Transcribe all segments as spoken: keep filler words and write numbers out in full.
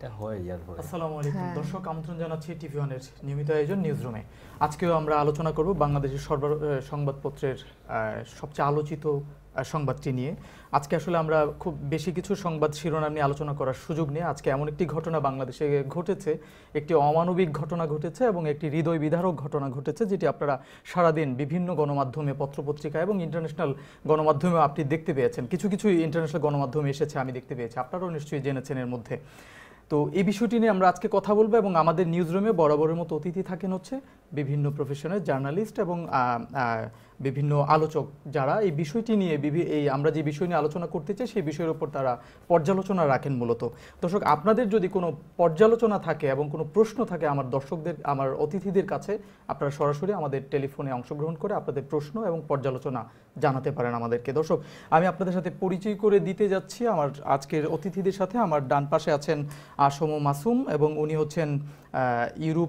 আসসালামু আলাইকুম দর্শক, আমন্ত্রণ জানাচ্ছি টিভি ওয়ানের নিয়মিত আয়োজন নিউজ রুমে। আজকেও আমরা আলোচনা করব বাংলাদেশের সর্ব সংবাদপত্রের সবচেয়ে আলোচিত সংবাদটি নিয়ে। আজকে আসলে আমরা খুব বেশি কিছু সংবাদ শিরোনাম নিয়ে আলোচনা করার সুযোগ নেই। আজকে এমন একটি ঘটনা বাংলাদেশে ঘটেছে, একটি অমানবিক ঘটনা ঘটেছে এবং একটি হৃদয় বিদারক ঘটনা ঘটেছে, যেটি আপনারা সারাদিন বিভিন্ন গণমাধ্যমে, পত্রপত্রিকা এবং ইন্টারন্যাশনাল গণমাধ্যমেও আপনি দেখতে পেয়েছেন। কিছু কিছু ইন্টারন্যাশনাল গণমাধ্যমে এসেছে, আমি দেখতে পেয়েছি, আপনারাও নিশ্চয়ই জেনেছেন এর মধ্যে। তো এই বিষয়টি নিয়ে আমরা আজকে কথা বলবো এবং আমাদের নিউজ রুমে বরাবরের মতো অতিথি থাকেন হচ্ছে বিভিন্ন প্রফেশনের জার্নালিস্ট এবং বিভিন্ন আলোচক, যারা এই বিষয়টি নিয়ে এই আমরা যে বিষয় নিয়ে আলোচনা করতে চাই সেই বিষয়ের উপর তারা পর্যালোচনা রাখেন মূলত। দর্শক, আপনাদের যদি কোনো পর্যালোচনা থাকে এবং কোনো প্রশ্ন থাকে আমার দর্শকদের, আমার অতিথিদের কাছে, আপনারা সরাসরি আমাদের টেলিফোনে অংশগ্রহণ করে আপনাদের প্রশ্ন এবং পর্যালোচনা জানাতে পারেন আমাদেরকে। দর্শক, আমি আপনাদের সাথে পরিচয় করে দিতে যাচ্ছি আমার আজকের অতিথিদের সাথে। আমার ডান পাশে আছেন আসম মাসুম এবং উনি হচ্ছেন ইউরোপ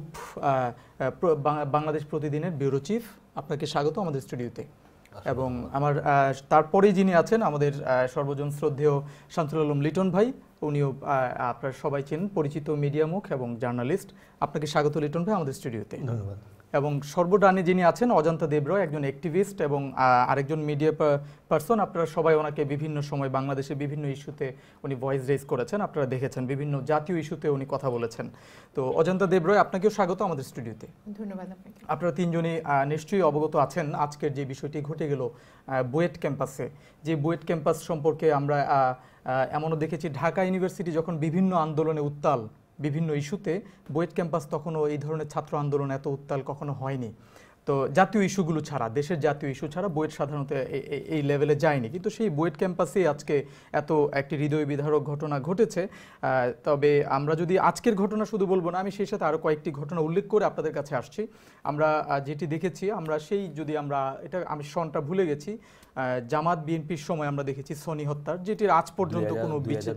বাংলাদেশ প্রতিদিনের ব্যুরো চিফ। আপনাকে স্বাগত আমাদের স্টুডিওতে। এবং আমার তারপরেই যিনি আছেন আমাদের সর্বজন শ্রদ্ধেয় শামসুল আলম লিটন ভাই, উনিও আপনারা সবাই চেনেন, পরিচিত মিডিয়া মুখ এবং জার্নালিস্ট। আপনাকে স্বাগত লিটন ভাই আমাদের স্টুডিওতে। ধন্যবাদ। এবং সর্বডানে যিনি আছেন অজন্তা দেবরয়, একজন অ্যাক্টিভিস্ট এবং আরেকজন মিডিয়া পারসন। আপনারা সবাই ওনাকে বিভিন্ন সময় বাংলাদেশের বিভিন্ন ইস্যুতে উনি ভয়েস রেজ করেছেন, আপনারা দেখেছেন, বিভিন্ন জাতীয় ইস্যুতে উনি কথা বলেছেন। তো অজন্তা দেবরয়, আপনাকেও স্বাগত আমাদের স্টুডিওতে। ধন্যবাদ আপনাকে। আপনারা তিনজনই নিশ্চয়ই অবগত আছেন আজকের যে বিষয়টি ঘটে গেল বুয়েট ক্যাম্পাসে। যে বুয়েট ক্যাম্পাস সম্পর্কে আমরা এমনও দেখেছি, ঢাকা ইউনিভার্সিটি যখন বিভিন্ন আন্দোলনে উত্তাল, বিভিন্ন ইস্যুতে, বুয়েট ক্যাম্পাস তখনও এই ধরনের ছাত্র আন্দোলন এত উত্তাল কখনো হয়নি। তো জাতীয় ইস্যুগুলো ছাড়া, দেশের জাতীয় ইস্যু ছাড়া বুয়েট সাধারণত এই লেভেলে যায়নি, কিন্তু সেই বুয়েট ক্যাম্পাসে আজকে এত একটি হৃদয় বিদারক ঘটনা ঘটেছে। তবে আমরা যদি আজকের ঘটনা শুধু বলবো না, আমি সেই সাথে আরও কয়েকটি ঘটনা উল্লেখ করে আপনাদের কাছে আসছি। আমরা যেটি দেখেছি, আমরা সেই যদি আমরা এটা আমি সনটা ভুলে গেছি, জামাত বিএনপির সময় আমরা দেখেছি সনি হত্যার, যেটির আজ পর্যন্ত কোনো বিচার,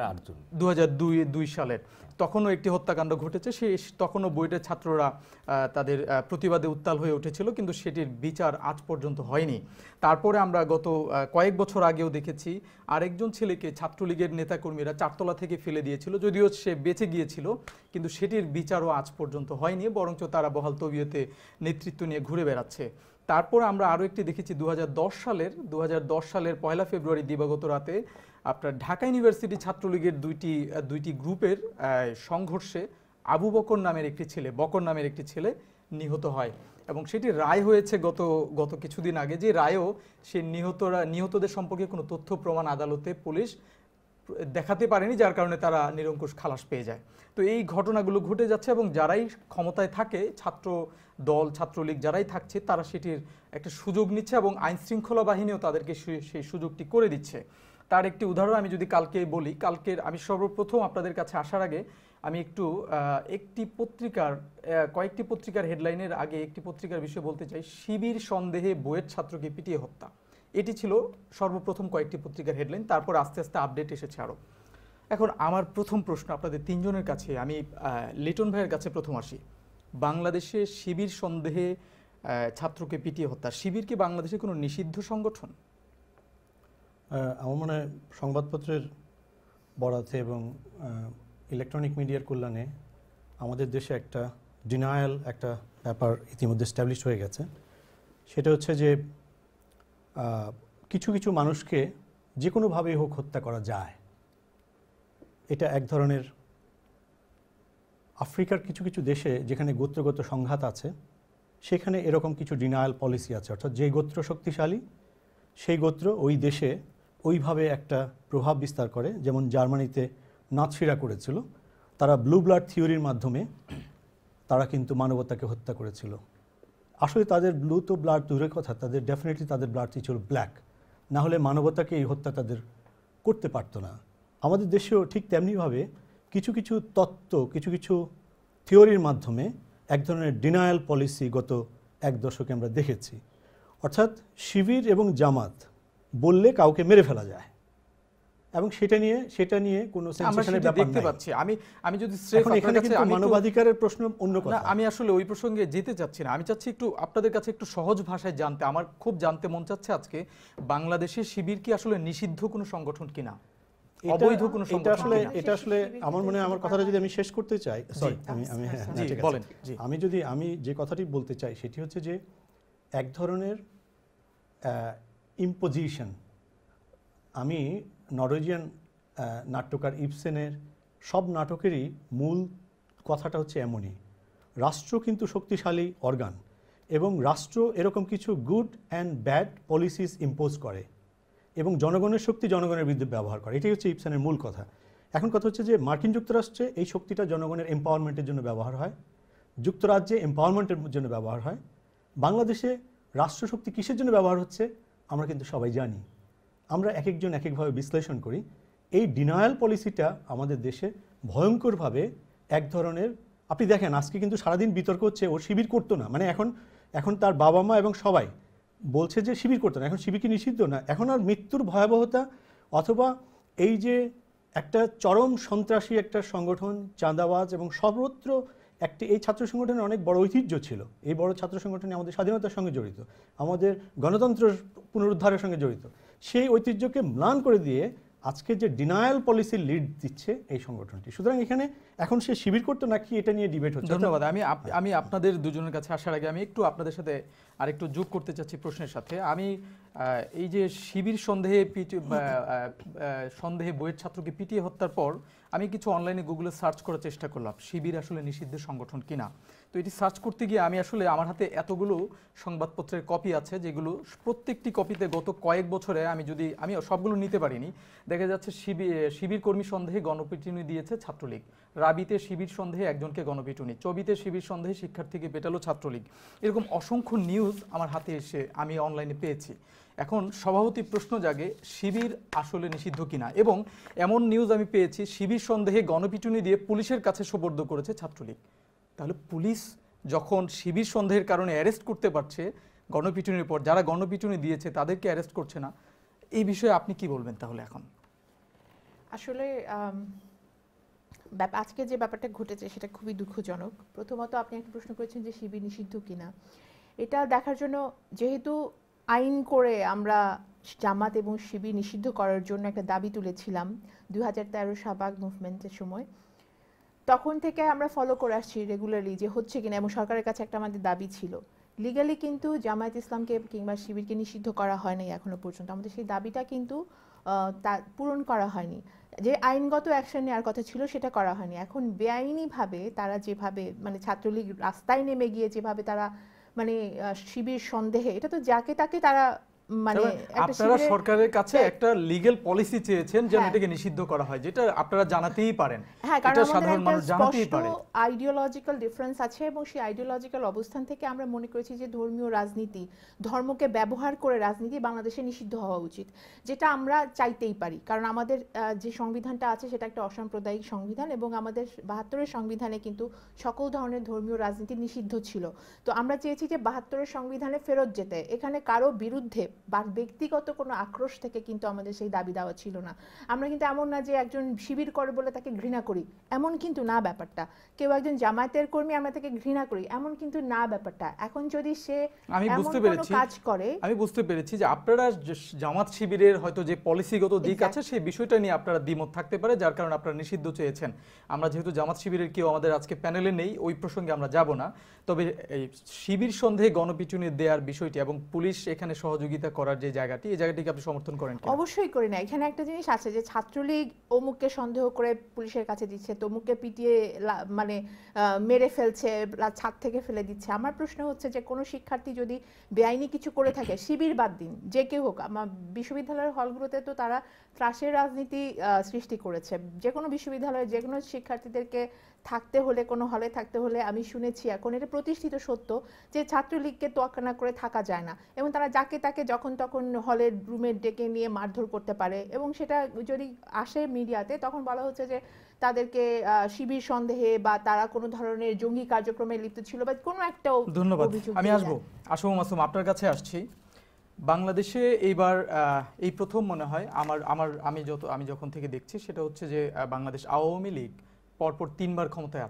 দু হাজার দুই সালের তখনও একটি হত্যাকাণ্ড ঘটেছে। সে তখনও বুয়েটের ছাত্ররা তাদের প্রতিবাদে উত্তাল হয়ে উঠেছিল, কিন্তু সেটির বিচার আজ পর্যন্ত হয়নি। তারপরে আমরা গত কয়েক বছর আগেও দেখেছি আরেকজন ছেলেকে ছাত্রলীগের নেতাকর্মীরা চারতলা থেকে ফেলে দিয়েছিল, যদিও সে বেঁচে গিয়েছিল, কিন্তু সেটির বিচারও আজ পর্যন্ত হয়নি, বরঞ্চ তারা বহাল তবিয়তে নেতৃত্ব নিয়ে ঘুরে বেড়াচ্ছে। তারপর আমরা আরও একটি দেখেছি দু হাজার দশ সালের দু হাজার দশ সালের পয়লা ফেব্রুয়ারি দিবাগত রাতে আপনার ঢাকা ইউনিভার্সিটি ছাত্রলীগের দুইটি দুইটি গ্রুপের সংঘর্ষে আবু বকর নামের একটি ছেলে বকর নামের একটি ছেলে নিহত হয় এবং সেটি রায় হয়েছে গত গত কিছুদিন আগে। যে রায়েও সে নিহতরা নিহতদের সম্পর্কে কোনো তথ্য প্রমাণ আদালতে পুলিশ দেখাতে পারেনি, যার কারণে তারা নিরঙ্কুশ খালাস পেয়ে যায়। তো এই ঘটনাগুলো ঘটে যাচ্ছে এবং যারাই ক্ষমতায় থাকে, ছাত্র দল, ছাত্রলীগ যারাই থাকছে, তারা সেটির একটা সুযোগ নিচ্ছে এবং আইন শৃঙ্খলা বাহিনীও তাদেরকে সেই সুযোগটি করে দিচ্ছে। তার একটি উদাহরণ আমি যদি কালকে বলি, কালকের আমি সর্বপ্রথম আপনাদের কাছে আসার আগে আমি একটু একটি পত্রিকার কয়েকটি পত্রিকার হেডলাইনের আগে একটি পত্রিকার বিষয়ে বলতে চাই। শিবির সন্দেহে বুয়েট ছাত্রকে পিটিয়ে হত্যা, এটি ছিল সর্বপ্রথম কয়েকটি পত্রিকার হেডলাইন। তারপর আস্তে আস্তে আপডেট এসেছে আরও। এখন আমার প্রথম প্রশ্ন আপনাদের তিনজনের কাছে, আমি লিটন ভাইয়ের কাছে প্রথম আসি। বাংলাদেশে শিবির সন্দেহে ছাত্রকে পিটিয়ে হত্যা, শিবির কি বাংলাদেশে কোনো নিষিদ্ধ সংগঠন? আমার মনে হয় সংবাদপত্রের বরাতে এবং ইলেকট্রনিক মিডিয়ার কল্যাণে আমাদের দেশে একটা ডিনায়াল একটা ব্যাপার ইতিমধ্যে এস্টাবলিশ হয়ে গেছে। সেটা হচ্ছে যে কিছু কিছু মানুষকে যে কোনোভাবেই হোক হত্যা করা যায়। এটা এক ধরনের আফ্রিকার কিছু কিছু দেশে যেখানে গোত্রগত সংঘাত আছে, সেখানে এরকম কিছু ডিনায়াল পলিসি আছে, অর্থাৎ যে গোত্র শক্তিশালী সেই গোত্র ওই দেশে ওইভাবে একটা প্রভাব বিস্তার করে। যেমন জার্মানিতে নাৎসিরা করেছিল, তারা ব্লু ব্লাড থিওরির মাধ্যমে তারা কিন্তু মানবতাকে হত্যা করেছিল। আসলে তাদের ব্লু তো ব্লাড দূরের কথা, তাদের ডেফিনেটলি তাদের ব্লাডটি ছিল ব্ল্যাক, না হলে মানবতাকে এই হত্যা তাদের করতে পারতো না। আমাদের দেশেও ঠিক তেমনিভাবে কিছু কিছু তত্ত্ব, কিছু কিছু থিওরির মাধ্যমে এক ধরনের ডিনায়াল পলিসি গত এক দশকে আমরা দেখেছি। অর্থাৎ শিবির এবং জামাত বললে কাউকে মেরে ফেলা যায় এবং সেটা নিয়ে সেটা নিয়ে কোনো সেনসেশনের ব্যাপার দেখতে পাচ্ছি। আমি আমি যদি এখানে কিন্তু মানবাধিকারের প্রশ্ন অন্য কথা, আমি আসলে ওই প্রসঙ্গে যেতে চাচ্ছি না। আমি চাচ্ছি একটু আপনাদের কাছে একটু সহজ ভাষায় জানতে, আমার খুব জানতে মন চাচ্ছে আজকে, বাংলাদেশে শিবির কি আসলে নিষিদ্ধ কোনো সংগঠন কিনা? এটা- অবৈধ কোনো এটা সংগঠন আসলে কিনা? এটা আসলে আমার মনে হয় আমার কথাটা যদি আমি শেষ করতে চাই, সরি আমি আমি হ্যাঁ জি না, ঠিক আছে। বলেন জি আমি যদি আমি যে কথাটি বলতে চাই সেটি হচ্ছে যে এক ধরনের ইম্পোজিশন। আমি নরওয়েজিয়ান আহ, নাট্যকার ইবসেনের সব নাটকেরই মূল কথাটা হচ্ছে এমনই, রাষ্ট্র কিন্তু শক্তিশালী অর্গান এবং রাষ্ট্র এরকম কিছু good and bad policies impose করে এবং জনগণের শক্তি জনগণের বিরুদ্ধে ব্যবহার করে। এটাই হচ্ছে ইবসেনের মূল কথা। এখন কথা হচ্ছে যে মার্কিন যুক্তরাষ্ট্রে এই শক্তিটা জনগণের এম্পাওয়ারমেন্টের জন্য ব্যবহার হয়, যুক্তরাজ্যে এম্পাওয়ারমেন্টের জন্য ব্যবহার হয়। বাংলাদেশে রাষ্ট্রশক্তি কিসের জন্য ব্যবহার হচ্ছে আমরা কিন্তু সবাই জানি। আমরা এক একজন এক একভাবে বিশ্লেষণ করি। এই ডিনায়াল পলিসিটা আমাদের দেশে ভয়ঙ্করভাবে এক ধরনের, আপনি দেখেন আজকে কিন্তু সারাদিন বিতর্ক হচ্ছে ও শিবির করতো না, মানে এখন এখন তার বাবা মা এবং সবাই বলছে যে শিবির করতো না, এখন শিবির কি নিষিদ্ধ না, এখন আর মৃত্যুর ভয়াবহতা অথবা এই যে একটা চরম সন্ত্রাসী একটা সংগঠন, চাঁদাবাজ এবং সর্বত্র একটি, এই ছাত্র সংগঠনের অনেক বড় ঐতিহ্য ছিল। এই বড় ছাত্র সংগঠনে আমাদের স্বাধীনতার সঙ্গে জড়িত, আমাদের গণতন্ত্র পুনরুদ্ধারের সঙ্গে জড়িত। সেই ঐতিহ্যকে ম্লান করে দিয়ে আজকে যে ডিনায়াল পলিসি লিড দিচ্ছে এই সংগঠনটি। সুতরাং এখানে এখন সে শিবির করতো নাকি এটা নিয়ে ডিবেট হচ্ছে। ধন্যবাদ। আমি আপ- আমি আপনাদের দুজনের কাছে আসার আগে আমি একটু আপনাদের সাথে আরেকটু যোগ করতে চাচ্ছি প্রশ্নের সাথে। আমি আহ, এই যে শিবির সন্দেহে পিটি বা, আহ, আহ, সন্দেহে বইয়ের ছাত্রকে পিটিয়ে হত্যার পর আমি কিছু অনলাইনে গুগলে সার্চ করার চেষ্টা করলাম শিবির আসলে নিষিদ্ধ সংগঠন কিনা। তো এটি সার্চ করতে গিয়ে আমি আসলে আমার হাতে এতগুলো সংবাদপত্রের কপি আছে যেগুলো প্রত্যেকটি কপিতে গত কয়েক বছরে আমি যদি আমি সবগুলো নিতে পারিনি, দেখা যাচ্ছে শিবির শিবির কর্মী সন্দেহে গণপিটুনি দিয়েছে ছাত্রলীগ, রাবিতে শিবির সন্দেহে একজনকে গণপিটুনি, চবিতে শিবির সন্দেহে শিক্ষার্থীকে পেটালো ছাত্রলীগ। এরকম অসংখ্য নিউজ আমার হাতে এসে আমি অনলাইনে পেয়েছি। এখন সভাপতি প্রশ্ন জাগে শিবির আসলে নিষিদ্ধ কিনা, এবং এমন নিউজ আমি পেয়েছি শিবির সন্দেহে গণপিটুনি দিয়ে পুলিশের কাছে সোপর্দ করেছে ছাত্রলীগ। তাহলে পুলিশ যখন শিবির সন্দেহের কারণে অ্যারেস্ট করতে পারছে গণপিটুনির পর, যারা গণপিটুনি দিয়েছে তাদেরকে অ্যারেস্ট করছে না, এই বিষয়ে আপনি কি বলবেন তাহলে? এখন আসলে আম, ব্যাপ- আজকে যে ব্যাপারটা ঘটেছে সেটা খুবই দুঃখজনক। প্রথমত আপনি একটা প্রশ্ন করেছেন যে শিবির নিষিদ্ধ কিনা, এটা দেখার জন্য, যেহেতু আইন করে আমরা জামাত এবং শিবির নিষিদ্ধ করার জন্য একটা দাবি তুলেছিলাম দুই হাজার তেরো শাহবাগ মুভমেন্টের সময়, তখন থেকে আমরা ফলো করে আসছি রেগুলারলি যে হচ্ছে কিনা, এবং সরকারের কাছে একটা আমাদের দাবি ছিল। লিগালি কিন্তু জামায়াত ইসলামকে কিংবা শিবিরকে নিষিদ্ধ করা হয়নি এখনো পর্যন্ত। আমাদের সেই দাবিটা কিন্তু আহ, তা পূরণ করা হয়নি। যে আইনগত অ্যাকশন নেওয়ার কথা ছিল সেটা করা হয়নি। এখন বেআইনিভাবে তারা যেভাবে, মানে ছাত্রলীগ রাস্তায় নেমে গিয়ে যেভাবে তারা মানে আহ, শিবির সন্দেহে, এটা তো যাকে তাকে তারা মানে একটা আপনারা শিবিরের- সরকারের কাছে একটা লিগ্যাল পলিসি চেয়েছেন যেন হ্যাঁ। এটাকে নিষিদ্ধ করা হয়, যেটা আপনারা জানাতেই পারেন। হ্যাঁ, কারণ এটা আমাদের সাধারণ একটা মানুষ জানাতেই স্পষ্ট পারে। আইডিওলজিক্যাল ডিফারেন্স আছে, এবং সেই আইডিওলজিক্যাল অবস্থান থেকে আমরা মনে করেছি যে ধর্মীয় রাজনীতি, ধর্মকে ব্যবহার করে রাজনীতি বাংলাদেশে নিষিদ্ধ হওয়া উচিত, যেটা আমরা চাইতেই পারি। কারণ আমাদের আহ, যে সংবিধানটা আছে সেটা একটা অসাম্প্রদায়িক সংবিধান, এবং আমাদের বাহাত্তরের সংবিধানে কিন্তু সকল ধরনের ধর্মীয় রাজনীতি নিষিদ্ধ ছিল। তো আমরা চেয়েছি যে বাহাত্তরের সংবিধানে ফেরত যেতে। এখানে কারো বিরুদ্ধে বা ব্যক্তিগত কোনো আক্রোশ থেকে কিন্তু আমাদের সেই দাবি দেওয়া ছিল না। আমরা কিন্তু এমন না যে একজন শিবির করে বলে তাকে ঘৃণা করি, এমন কিন্তু না ব্যাপারটা। কেউ একজন জামায়াতের কর্মী আমরা তাকে ঘৃণা করি, এমন কিন্তু না ব্যাপারটা। এখন যদি সে আমি এমন বুঝতে কোনো পেরেছি কাজ করে, আমি বুঝতে পেরেছি যে আপনারা যে জামাত শিবিরের হয়তো যে পলিসিগত দিক আছে Exactly. সেই বিষয়টা নিয়ে আপনারা দ্বিমত থাকতে পারে, যার কারণে আপনারা নিষিদ্ধ চেয়েছেন। আমরা যেহেতু জামাত শিবিরের কেউ আমাদের আজকে প্যানেলে নেই, ওই প্রসঙ্গে আমরা যাব না। তবে এই শিবির সন্দেহে গণপিটুনি দেওয়ার বিষয়টি এবং পুলিশ এখানে সহযোগিতা করার যে জায়গাটি, এই জায়গাটিকে আপনি সমর্থন করেন কিনা? অবশ্যই করি না। এখানে একটা জিনিস আছে যে ছাত্রলীগ অমুককে সন্দেহ করে পুলিশের কাছে দিচ্ছে, তমুককে পিটিয়ে লা- মানে আহ, মেরে ফেলছে, লা- ছাদ থেকে ফেলে দিচ্ছে। আমার প্রশ্ন হচ্ছে যে কোনো শিক্ষার্থী যদি বেআইনি কিছু করে থাকে, শিবির বাদ দিন, যে কেউ হোক, আমার বিশ্ববিদ্যালয়ের হলগুলোতে তো তারা ত্রাসের রাজনীতি আহ, সৃষ্টি করেছে। যে কোনো বিশ্ববিদ্যালয়ে যে কোনো শিক্ষার্থীদেরকে থাকতে হলে, কোনো হলে থাকতে হলে, আমি শুনেছি এখন এটা প্রতিষ্ঠিত সত্য যে ছাত্রলীগকে তোয়াক্কা না করে থাকা যায় না, এবং তারা যাকে তাকে যখন তখন হলের রুমে ডেকে নিয়ে মারধর করতে পারে। এবং সেটা যদি আসে মিডিয়াতে, তখন বলা হচ্ছে যে তাদেরকে আহ, শিবির সন্দেহে বা তারা কোনো ধরনের জঙ্গি কার্যক্রমে লিপ্ত ছিল বা কোনো একটা ধন্যবাদ। অভিযোগ আমি দিয়ে আসবো যায়। আসবো মাসুম, আপনার কাছে আসছি। বাংলাদেশে এইবার আহ, এই প্রথম মনে হয় আমার আমার আমি যত আমি যখন থেকে দেখছি সেটা হচ্ছে যে আহ, বাংলাদেশ আওয়ামী লীগ পরপর তিনবার ক্ষমতায় আছেন।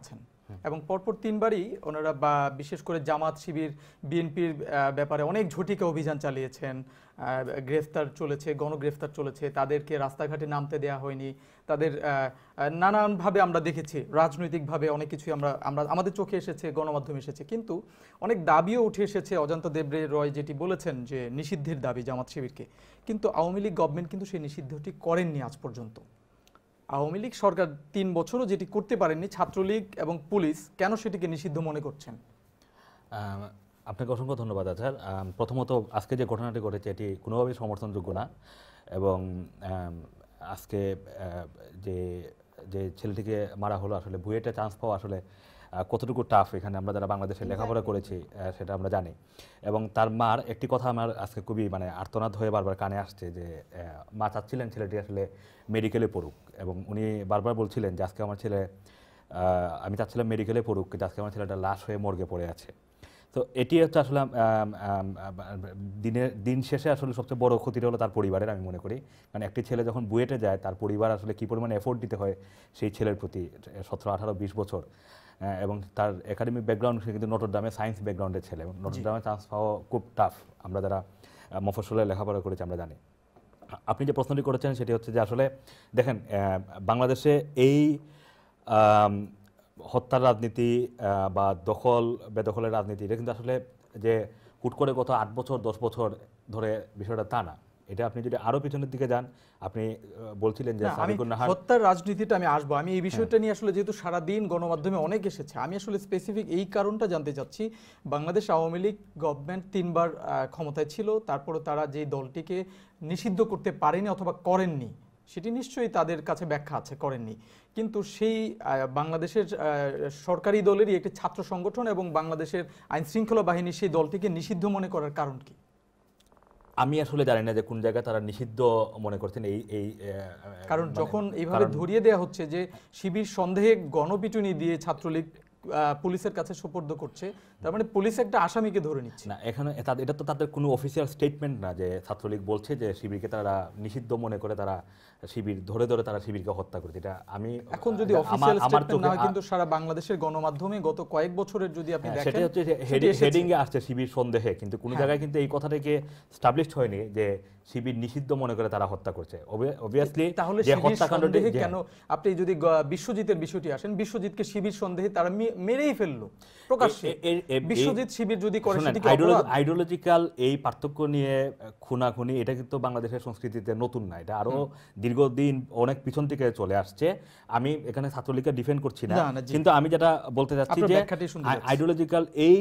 এবং পরপর তিনবারই ওনারা বা বিশেষ করে জামাত শিবির বিএনপির ব্যাপারে অনেক ঝটিকা অভিযান চালিয়েছেন, গ্রেফতার চলেছে, গণগ্রেফতার চলেছে, তাদেরকে রাস্তাঘাটে নামতে দেওয়া হয়নি, তাদের নানানভাবে আমরা দেখেছি, রাজনৈতিকভাবে অনেক কিছুই আমরা আমরা আমাদের চোখে এসেছে, গণমাধ্যমে এসেছে, কিন্তু অনেক দাবিও উঠে এসেছে। অজন্তা দেবরে রয় যেটি বলেছেন যে নিষিদ্ধের দাবি জামাত শিবিরকে, কিন্তু আওয়ামী লীগ গভর্নমেন্ট কিন্তু সেই নিষিদ্ধটি করেননি আজ পর্যন্ত। আওয়ামী লীগ সরকার তিন বছরও যেটি করতে পারেননি, ছাত্রলীগ এবং পুলিশ কেন সেটিকে নিষিদ্ধ মনে করছেন? আপনাকে অসংখ্য ধন্যবাদ আচার। প্রথমত আজকে যে ঘটনাটি ঘটেছে এটি কোনোভাবেই সমর্থনযোগ্য না, এবং আজকে যে যে ছেলেটিকে মারা হলো আসলে বুয়েটে চান্স পাওয়া আসলে কতটুকু টাফ, এখানে আমরা যারা বাংলাদেশে লেখাপড়া করেছি সেটা আমরা জানি। এবং তার মার একটি কথা আমার আজকে খুবই মানে আর্তনাদ হয়ে বারবার কানে আসছে, যে মা চাচ্ছিলেন ছেলেটি আসলে মেডিকেলে পড়ুক, এবং উনি বারবার বলছিলেন যে আজকে আমার ছেলে, আমি চাচ্ছিলাম মেডিকেলে পড়ুক, কিন্তু আজকে আমার ছেলেটা লাশ হয়ে মর্গে পড়ে আছে। তো এটি হচ্ছে আসলে দিনের দিন শেষে আসলে সবচেয়ে বড় ক্ষতিটা হলো তার পরিবারের, আমি মনে করি। কারণ একটি ছেলে যখন বুয়েটে যায় তার পরিবার আসলে কী পরিমাণে এফোর্ট দিতে হয় সেই ছেলের প্রতি, সতেরো আঠারো বিশ বছর, এবং তার একাডেমিক ব্যাকগ্রাউন্ড সে কিন্তু নটরডামে সায়েন্স ব্যাকগ্রাউন্ডের ছেলে, এবং নটরডামে চান্স পাওয়া খুব টাফ, আমরা যারা মফস্বলে লেখাপড়া করেছি আমরা জানি। আপনি যে প্রশ্নটি করেছেন সেটি হচ্ছে যে আসলে দেখেন বাংলাদেশে এই হত্যার রাজনীতি বা দখল বেদখলের রাজনীতি, এটা কিন্তু আসলে যে হুট করে গত আট বছর দশ বছর ধরে বিষয়টা তা না। এটা আপনি যদি আরো পিছনের দিকে যান, আপনি বলছিলেন যে হত্যার রাজনীতিটা আমি আসবো, আমি এই বিষয়টা নিয়ে আসলে যেহেতু সারাদিন গণমাধ্যমে অনেক এসেছে, আমি আসলে স্পেসিফিক এই কারণটা জানতে চাচ্ছি। বাংলাদেশ আওয়ামী লীগ গভর্নমেন্ট তিনবার ক্ষমতায় ছিল, তারপরে তারা যে দলটিকে নিষিদ্ধ করতে পারেনি অথবা করেননি, সেটি নিশ্চয়ই তাদের কাছে ব্যাখ্যা আছে, করেননি। কিন্তু সেই বাংলাদেশের সরকারি দলেরই একটি ছাত্র সংগঠন এবং বাংলাদেশের আইন শৃঙ্খলা বাহিনী সেই দলটিকে নিষিদ্ধ মনে করার কারণ কি? আমি আসলে জানি না যে কোন জায়গায় তারা নিষিদ্ধ মনে করছেন এই এই কারণ যখন এইভাবে ধরিয়ে দেওয়া হচ্ছে যে শিবির সন্দেহে গণপিটুনি দিয়ে ছাত্রলীগ পুলিশের কাছে সোপর্দ করছে, তার মানে পুলিশ একটা আসামিকে ধরে নিচ্ছে না। এখানে এটা তো তাদের কোনো অফিসিয়াল স্টেটমেন্ট না যে ছাত্রলীগ বলছে যে শিবিরকে তারা নিষিদ্ধ মনে করে তারা শিবির ধরে ধরে তারা শিবিরকে হত্যা করেছে। এটা আমি এখন যদি অফিসিয়াল স্টেটমেন্ট না হয়, কিন্তু সারা বাংলাদেশের গণমাধ্যমে গত কয়েক বছরের যদি আপনি দেখেন, সেটা হচ্ছে হেডিং এ আসছে শিবির সন্দেহে, কিন্তু কোনো জায়গায় কিন্তু এই কথাটাকে এস্টাবলিশড হয়নি যে শিবির নিষিদ্ধ মনে করে তারা হত্যা করছে। অবভিয়াসলি তাহলে যে হত্যাকাণ্ডটি কেন, আপনি যদি বিশ্বজিতের বিষয়টি আসেন, বিশ্বজিৎকে শিবির সন্দেহে তারা মেরেই ফেললো প্রকাশ্যে। বিশ্বজিৎ শিবির যদি করে সেটি আইডিওলজিক্যাল এই পার্থক্য নিয়ে খুনাখুনি, এটা কিন্তু বাংলাদেশের সংস্কৃতিতে নতুন না, এটা আরো দীর্ঘদিন অনেক পিছন থেকে চলে আসছে। আমি এখানে ছাত্রলীগকে ডিফেন্ড করছি না, কিন্তু আমি যেটা বলতে চাচ্ছি যে আইডিওলজিক্যাল এই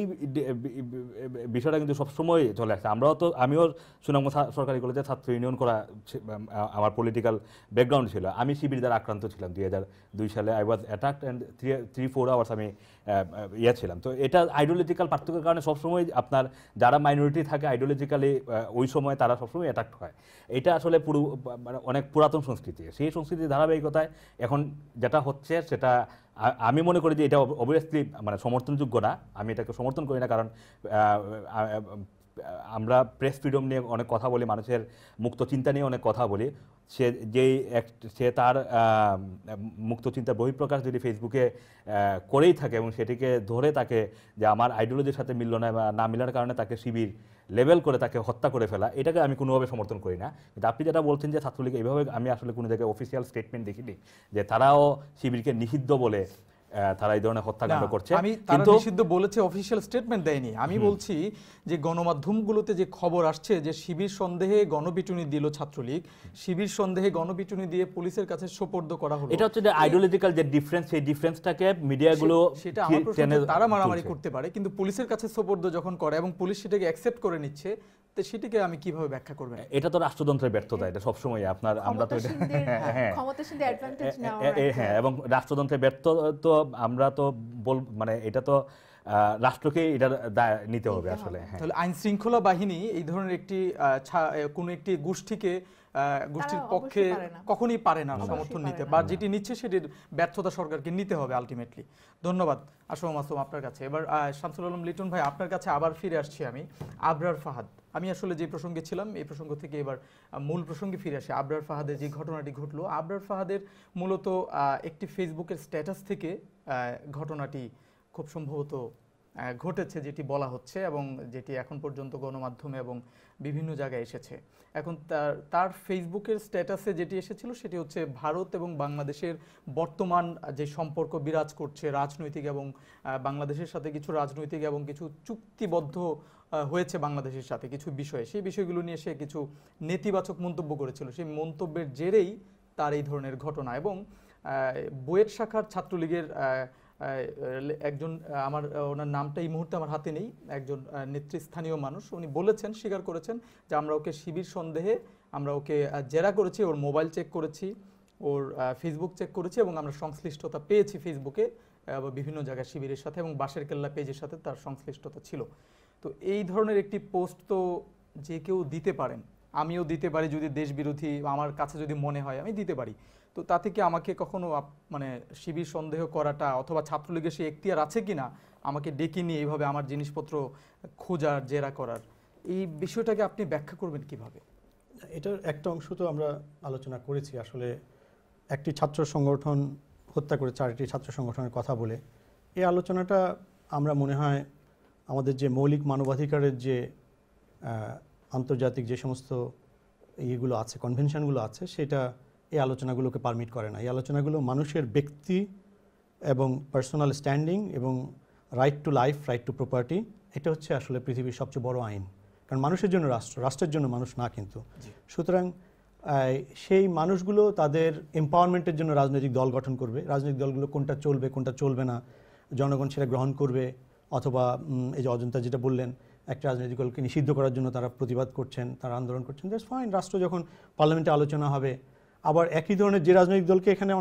বিষয়টা কিন্তু সবসময় চলে আসছে। আমরাও তো, আমিও সুনামগঞ্জ সরকারি কলেজে ছাত্র ইউনিয়ন করা আমার পলিটিক্যাল ব্যাকগ্রাউন্ড ছিল। আমি শিবির দ্বারা আক্রান্ত ছিলাম দুই হাজার দুই সালে। I was attacked and three three four hours আমি ইয়ে ছিলাম। তো এটা আইডিওলজিক্যাল পার্থক্যের কারণে সবসময় আপনার যারা মাইনরিটি থাকে আইডিওলজিক্যালি ওই সময় তারা সবসময় অ্যাটাক্ট হয়। এটা আসলে পুরো মানে অনেক পুরাতন সংস্কৃতি। সেই সংস্কৃতির ধারাবাহিকতায় এখন যেটা হচ্ছে সেটা আমি মনে করি যে এটা অবভিয়াসলি মানে সমর্থনযোগ্য না। আমি এটাকে সমর্থন করি না, কারণ আমরা প্রেস ফ্রিডম নিয়ে অনেক কথা বলি, মানুষের মুক্ত চিন্তা নিয়ে অনেক কথা বলি। সে যেই এক সে তার মুক্ত চিন্তার বহিঃপ্রকাশ যদি ফেসবুকে করেই থাকে এবং সেটিকে ধরে তাকে যে আমার আইডিওলজির সাথে মিলল না বা না মিলার কারণে তাকে শিবির লেভেল করে তাকে হত্যা করে ফেলা, এটাকে আমি কোনোভাবে সমর্থন করি না। কিন্তু আপনি যেটা বলছেন যে ছাত্রলীগ এইভাবে, আমি আসলে কোনো জায়গায় অফিসিয়াল স্টেটমেন্ট দেখিনি যে তারাও শিবিরকে নিষিদ্ধ বলে তারা এই ধরনের হত্যাকাণ্ড করছে। আমি তারা নিষিদ্ধ বলেছে, অফিশিয়াল স্টেটমেন্ট দেয়নি। আমি বলছি যে গণমাধ্যমগুলোতে যে খবর আসছে যে শিবির সন্দেহে গণপিটুনি দিল ছাত্রলীগ, শিবির সন্দেহে গণপিটুনি দিয়ে পুলিশের কাছে সোপর্দ করা হলো, এটা হচ্ছে যে আইডিওলজিক্যাল যে ডিফারেন্স, সেই ডিফারেন্সটাকে মিডিয়াগুলো সেটা আমার প্রশ্ন, তারা মারামারি করতে পারে কিন্তু পুলিশের কাছে সোপর্দ যখন করে এবং পুলিশ সেটাকে অ্যাকসেপ্ট করে নিচ্ছে, তো সেটাকে আমি কিভাবে ব্যাখ্যা করব? এটা তো রাষ্ট্রযন্ত্রের ব্যর্থতা, এটা সবসময় আপনার আমরা তো ক্ষমতাসীনদের অ্যাডভান্টেজ নেওয়া, হ্যাঁ, এবং রাষ্ট্রযন্ত্রের ব্যর্থ তো আমরা তো বল মানে এটা তো রাষ্ট্রকে এটা নিতে হবে আসলে। তাহলে আইন শৃঙ্খলা বাহিনী এই ধরনের একটি কোন একটি গোষ্ঠীকে গোষ্ঠীর তারা পক্ষে অবশ্যই পারে না। কখনোই পারে না অবশ্যই সমর্থন পারে নিতে, না। বা যেটি নিচ্ছে সেটির ব্যর্থতা সরকারকে নিতে হবে আলটিমেটলি। ধন্যবাদ আশরাফুল মাসুম আপনার কাছে। এবার আহ, শামসুল আলম লিটন ভাই আপনার কাছে আবার ফিরে আসছি আমি। আবরার ফাহাদ, আমি আসলে যে প্রসঙ্গে ছিলাম এই প্রসঙ্গ থেকে এবার আহ, মূল প্রসঙ্গে ফিরে আসি। আবরার ফাহাদের যে ঘটনাটি ঘটলো, আবরার ফাহাদের মূলত আহ, একটি ফেসবুকের স্ট্যাটাস থেকে আহ, ঘটনাটি খুব সম্ভবত আহ, ঘটেছে যেটি বলা হচ্ছে, এবং যেটি এখন পর্যন্ত গণমাধ্যমে এবং বিভিন্ন জায়গায় এসেছে। এখন তার তার ফেসবুকের স্ট্যাটাসে যেটি এসেছিল সেটি হচ্ছে ভারত এবং বাংলাদেশের বর্তমান যে সম্পর্ক বিরাজ করছে রাজনৈতিক, এবং আহ, বাংলাদেশের সাথে কিছু রাজনৈতিক এবং কিছু চুক্তিবদ্ধ আহ, হয়েছে বাংলাদেশের সাথে কিছু বিষয়ে, সেই বিষয়গুলো নিয়ে সে কিছু নেতিবাচক মন্তব্য করেছিল। সেই মন্তব্যের জেরেই তার এই ধরনের ঘটনা। এবং আহ, বুয়েট শাখার ছাত্রলীগের আহ, আহ, একজন আহ, আমার আহ, ওনার নামটা এই মুহূর্তে আমার হাতে নেই, একজন আহ, নেতৃস্থানীয় মানুষ, উনি বলেছেন, স্বীকার করেছেন যে আমরা ওকে শিবির সন্দেহে আমরা ওকে আহ, জেরা করেছি, ওর মোবাইল চেক করেছি, ওর ফেসবুক চেক করেছি, এবং আমরা সংশ্লিষ্টতা পেয়েছি ফেসবুকে আহ, বিভিন্ন জায়গায় শিবিরের সাথে এবং বাঁশের কেল্লা পেজের সাথে তার সংশ্লিষ্টতা ছিল। তো এই ধরনের একটি পোস্ট তো যে কেউ দিতে পারেন, আমিও দিতে পারি যদি দেশ বিরোধী আমার কাছে যদি মনে হয় আমি দিতে পারি। তো তাতে কি আমাকে কখনো আপ- মানে শিবির সন্দেহ করাটা, অথবা ছাত্রলীগের সে এখতিয়ার আছে কিনা আমাকে ডেকে নিয়ে এইভাবে আমার জিনিসপত্র খোঁজার, জেরা করার, এই বিষয়টাকে আপনি ব্যাখ্যা করবেন কিভাবে? এটার একটা অংশ তো আমরা আলোচনা করেছি। আসলে একটি ছাত্র সংগঠন হত্যা করে চারটি ছাত্র সংগঠনের কথা বলে এই আলোচনাটা আমরা মনে হয় আমাদের যে মৌলিক মানবাধিকারের যে আহ, আন্তর্জাতিক যে সমস্ত ইয়েগুলো আছে, কনভেনশনগুলো আছে, সেটা এই আলোচনাগুলোকে পারমিট করে না। এই আলোচনাগুলো মানুষের ব্যক্তি এবং পার্সোনাল স্ট্যান্ডিং এবং right to life, right to property, এটা হচ্ছে আসলে পৃথিবীর সবচেয়ে বড় আইন। কারণ মানুষের জন্য রাষ্ট্র, রাষ্ট্রের জন্য মানুষ না কিন্তু। সুতরাং সেই মানুষগুলো তাদের এম্পাওয়ারমেন্টের জন্য রাজনৈতিক দল গঠন করবে। রাজনৈতিক দলগুলো কোনটা চলবে কোনটা চলবে না জনগণ সেটা গ্রহণ করবে, অথবা এই যে অজন্তা যেটা বললেন একটা রাজনৈতিক দলকে নিষিদ্ধ করার জন্য তারা প্রতিবাদ করছেন, তারা আন্দোলন করছেন, দ্যাটস ফাইন। রাষ্ট্র যখন পার্লামেন্টে আলোচনা হবে, আবার একই ধরনের যে রাজনৈতিক দলকে এখানে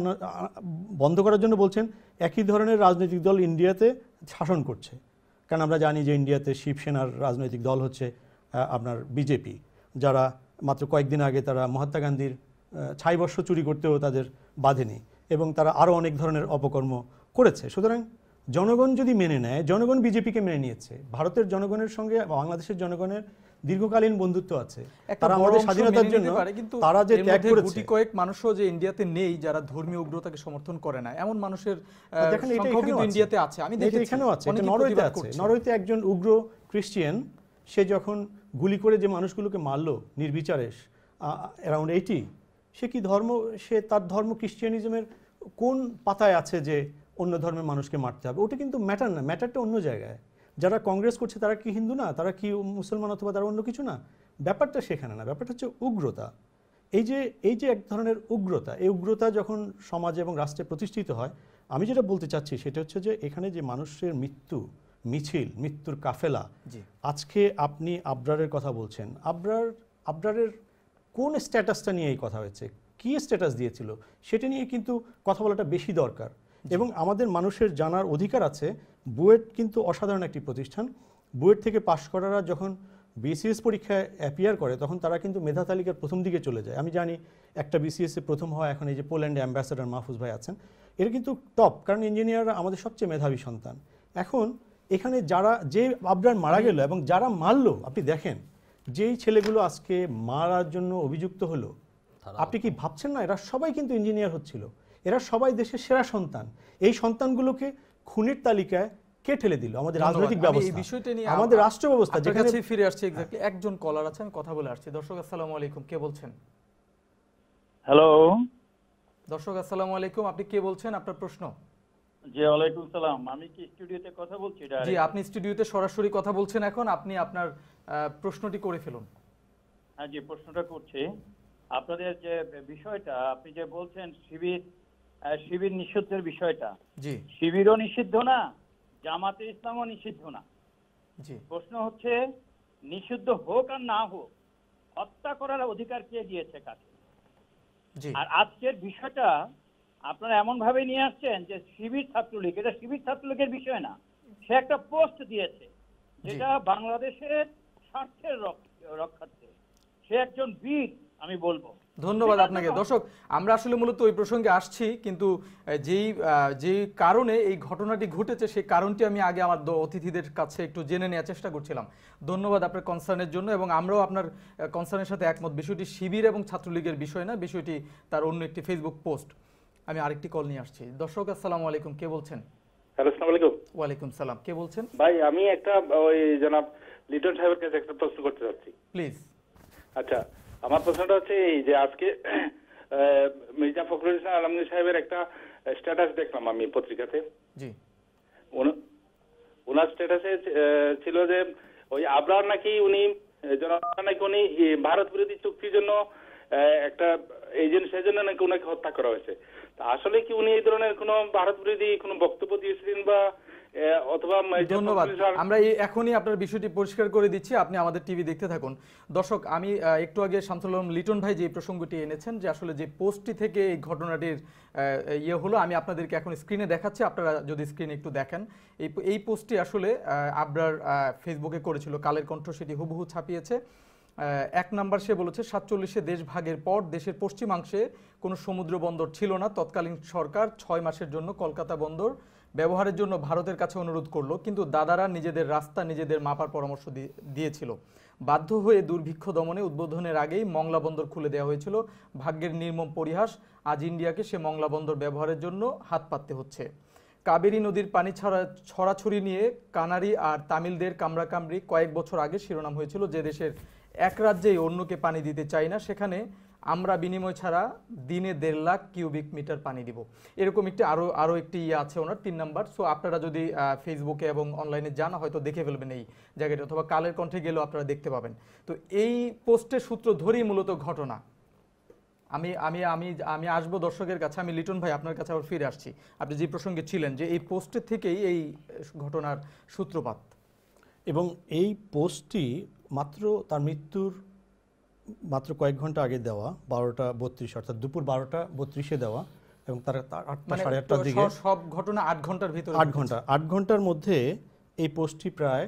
বন্ধ করার জন্য বলছেন, একই ধরনের রাজনৈতিক দল ইন্ডিয়াতে শাসন করছে। কারণ আমরা জানি যে ইন্ডিয়াতে শিবসেনার রাজনৈতিক দল হচ্ছে আপনার বিজেপি, যারা মাত্র কয়েকদিন আগে তারা মহাত্মা গান্ধীর ছাইবর্ষ চুরি করতেও তাদের বাধেনি, এবং তারা আরও অনেক ধরনের অপকর্ম করেছে। সুতরাং জনগণ যদি মেনে নেয়, জনগণ বিজেপিকে মেনে নিয়েছে, ভারতের জনগণের সঙ্গে বাংলাদেশের জনগণের দীর্ঘকালীন বন্ধুত্ব আছে, তারা আমাদের স্বাধীনতার জন্য তারা যে ত্যাগ করেছে। গুটি কয়েক মানুষও যে ইন্ডিয়াতে নেই যারা ধর্মীয় উগ্রতাকে সমর্থন করে না, এমন মানুষের সংখ্যা কিন্তু ইন্ডিয়াতে আছে। আমি দেখেছি এখানেও আছে, এটা নরওয়েতে আছে। নরওয়েতে একজন উগ্র খ্রিস্টিয়ান, সে যখন গুলি করে যে মানুষগুলোকে মারলো নির্বিচারে অ্যারাউন্ড এইটি, সে কি ধর্ম, সে তার ধর্ম খ্রিস্টিয়ানিজমের কোন পাতায় আছে যে অন্য ধর্মের মানুষকে মারতে হবে? ওটা কিন্তু ম্যাটার না, ম্যাটারটা অন্য জায়গায়। যারা কংগ্রেস করছে তারা কি হিন্দু না, তারা কি মুসলমান অথবা তারা অন্য কিছু না? ব্যাপারটা সেখানে না, ব্যাপারটা হচ্ছে উগ্রতা। এই যে এই যে এক ধরনের উগ্রতা, এই উগ্রতা যখন সমাজে এবং রাষ্ট্রে প্রতিষ্ঠিত হয়, আমি যেটা বলতে চাচ্ছি সেটা হচ্ছে যে এখানে যে মানুষের মৃত্যু মিছিল, মৃত্যুর কাফেলা, আজকে আপনি আবরারের কথা বলছেন, আবরার আবরারের কোন স্ট্যাটাসটা নিয়ে এই কথা হয়েছে, কী স্ট্যাটাস দিয়েছিল, সেটা নিয়ে কিন্তু কথা বলাটা বেশি দরকার। এবং আমাদের মানুষের জানার অধিকার আছে। বুয়েট কিন্তু অসাধারণ একটি প্রতিষ্ঠান। বুয়েট থেকে পাশ করারা যখন বিসিএস পরীক্ষায় অ্যাপিয়ার করে তখন তারা কিন্তু মেধা তালিকার প্রথম দিকে চলে যায়। আমি জানি একটা বিসিএসে প্রথম হয় এখন এই যে পোল্যান্ডে অ্যাম্বাসেডর মাহফুজ ভাই আছেন, এরা কিন্তু টপ, কারণ ইঞ্জিনিয়াররা আমাদের সবচেয়ে মেধাবী সন্তান। এখন এখানে যারা যে আবরার মারা গেল এবং যারা মারলো, আপনি দেখেন যেই ছেলেগুলো আজকে মারার জন্য অভিযুক্ত হলো, আপনি কি ভাবছেন না এরা সবাই কিন্তু ইঞ্জিনিয়ার হচ্ছিল, এরা সবাই দেশের সেরা সন্তান। এই সন্তানগুলোকে খুনের তালিকায় কে ঠেলে দিল? আমাদের রাজনৈতিক ব্যবস্থা, আমাদের রাষ্ট্র ব্যবস্থা। যেখানে ফিরে আসছে এক্স্যাক্টলি একজন কলার আছে, আমি কথা বলে আসছি। দর্শক আসসালামু আলাইকুম, কে বলছেন? হ্যালো দর্শক আসসালামু আলাইকুম, আপনি কে বলছেন, আপনার প্রশ্ন? জি ওয়ালাইকুম সালাম। আমি কি স্টুডিওতে কথা বলছি? জি, আপনি স্টুডিওতে সরাসরি কথা বলছেন এখন, আপনি আপনার প্রশ্নটি করে ফেলুন। হ্যাঁ জি, প্রশ্নটা করছি। আপনাদের যে বিষয়টা আপনি যে বলছেন শিবির শিবির নিষিদ্ধের বিষয়টা, জি শিবিরও নিষিদ্ধ না, জামাতে ইসলামও নিষিদ্ধ না। জি, প্রশ্ন হচ্ছে নিষিদ্ধ হোক আর না হোক, হত্যা করার অধিকার কে দিয়েছে কাকে? জি, আর আজকের বিষয়টা আপনারা এমন ভাবে নিয়ে আসছেন যে শিবির ছাত্রলীগ, এটা শিবির ছাত্রলীগের বিষয় না, সে একটা পোস্ট দিয়েছে যেটা বাংলাদেশের স্বার্থের রক্ষার্থে। সে একজন বীর, আমি বলবো। ধন্যবাদ আপনাকে। দর্শক, আমরা আসলে মূলত ওই প্রসঙ্গে আসছি, কিন্তু যেই যে কারণে এই ঘটনাটি ঘটেছে সেই কারণটি আমি আগে আমার অতিথিদের কাছে একটু জেনে নেওয়ার চেষ্টা করছিলাম। ধন্যবাদ আপনার কনসার্নের জন্য, এবং আমরাও আপনার কনসার্নের সাথে একমত। বিষয়টি শিবির এবং ছাত্রলীগের বিষয় না, বিষয়টি তার অন্য একটি ফেসবুক পোস্ট। আমি আরেকটি কল নিয়ে আসছি। দর্শক, আসসালামু আলাইকুম, কে বলছেন? হ্যালো, আসসালামু আলাইকুম। ওয়ালাইকুম সালাম, কে বলছেন? ভাই, আমি একটা ওই জনাব লিটন সাহেবের কাছে একটা প্রশ্ন করতে চাচ্ছি। প্লিজ। আচ্ছা, আমার প্রশ্নটা হচ্ছে এই যে আজকে মির্জা ফখরুল ইসলাম আলমগীর সাহেবের একটা স্ট্যাটাস দেখলাম আমি পত্রিকাতে। জি। ওনার স্ট্যাটাসে ছিল যে ওই আবরার নাকি উনি জনতা নাকি উনি ভারত বিরোধী চুক্তির জন্য একটা এজেন্ট, সেজন্য নাকি ওনাকে হত্যা করা হয়েছে। তা আসলে কি উনি এই ধরনের কোনো ভারত বিরোধী কোনো বক্তব্য দিয়েছিলেন বা অথবা? ধন্যবাদ। আমরা এখনই আপনার বিষয়টি পরিষ্কার করে দিচ্ছি, আপনি আমাদের টিভি দেখতে থাকুন। দর্শক, আমি একটু আগে শামসুল আলম লিটন ভাই যে প্রসঙ্গটি এনেছেন, যে আসলে যে পোস্টটি থেকে এই ঘটনাটির ইয়ে হলো, আমি আপনাদেরকে এখন স্ক্রিনে দেখাচ্ছি, আপনারা যদি স্ক্রিনে একটু দেখেন। এই এই পোস্টটি আসলে আবরার ফেসবুকে করেছিল, কালের কণ্ঠ সেটি হুবহু ছাপিয়েছে। এক নাম্বার সে বলেছে, সাতচল্লিশে দেশ ভাগের পর দেশের পশ্চিমাংশে কোনো সমুদ্র বন্দর ছিল না। তৎকালীন সরকার ছয় মাসের জন্য কলকাতা বন্দর ব্যবহারের জন্য ভারতের কাছে অনুরোধ করলো, কিন্তু দাদারা নিজেদের রাস্তা নিজেদের মাপার পরামর্শ দিয়েছিল। বাধ্য হয়ে দুর্ভিক্ষ দমনে উদ্বোধনের আগেই মংলা বন্দর খুলে দেওয়া হয়েছিল। ভাগ্যের নির্মম পরিহাস, আজ ইন্ডিয়াকে সে মংলা বন্দর ব্যবহারের জন্য হাত পাততে হচ্ছে। কাবেরী নদীর পানি ছড়া ছড়াছড়ি নিয়ে কানারি আর তামিলদের কামড়াকামড়ি কয়েক বছর আগে শিরোনাম হয়েছিল। যে দেশের এক রাজ্যেই অন্যকে পানি দিতে চাই না, সেখানে আমরা বিনিময় ছাড়া দিনে দেড় লাখ কিউবিক মিটার পানি দিব। এরকম একটি আরও আরও একটি ইয়ে আছে ওনার, তিন নাম্বার। সো আপনারা যদি ফেসবুকে এবং অনলাইনে যান, হয়তো দেখে ফেলবেন এই জায়গাটি, অথবা কালের কণ্ঠে গেলেও আপনারা দেখতে পাবেন। তো এই পোস্টের সূত্র ধরেই মূলত ঘটনা। আমি আমি আমি আমি আসবো দর্শকের কাছে। আমি লিটন ভাই আপনার কাছে আবার ফিরে আসছি। আপনি যে প্রসঙ্গে ছিলেন, যে এই পোস্টের থেকেই এই ঘটনার সূত্রপাত। এবং এই পোস্টটি মাত্র তার মৃত্যুর মাত্র কয়েক ঘন্টা আগে দেওয়া, বারোটা বত্রিশ, অর্থাৎ দুপুর বারোটা বত্রিশে দেওয়া, এবং তার আটটা সাড়ে আটটার দিকে সব ঘটনা আট ঘন্টার ভিতরে, আট ঘন্টা আট ঘন্টার মধ্যে এই পোস্টটি প্রায়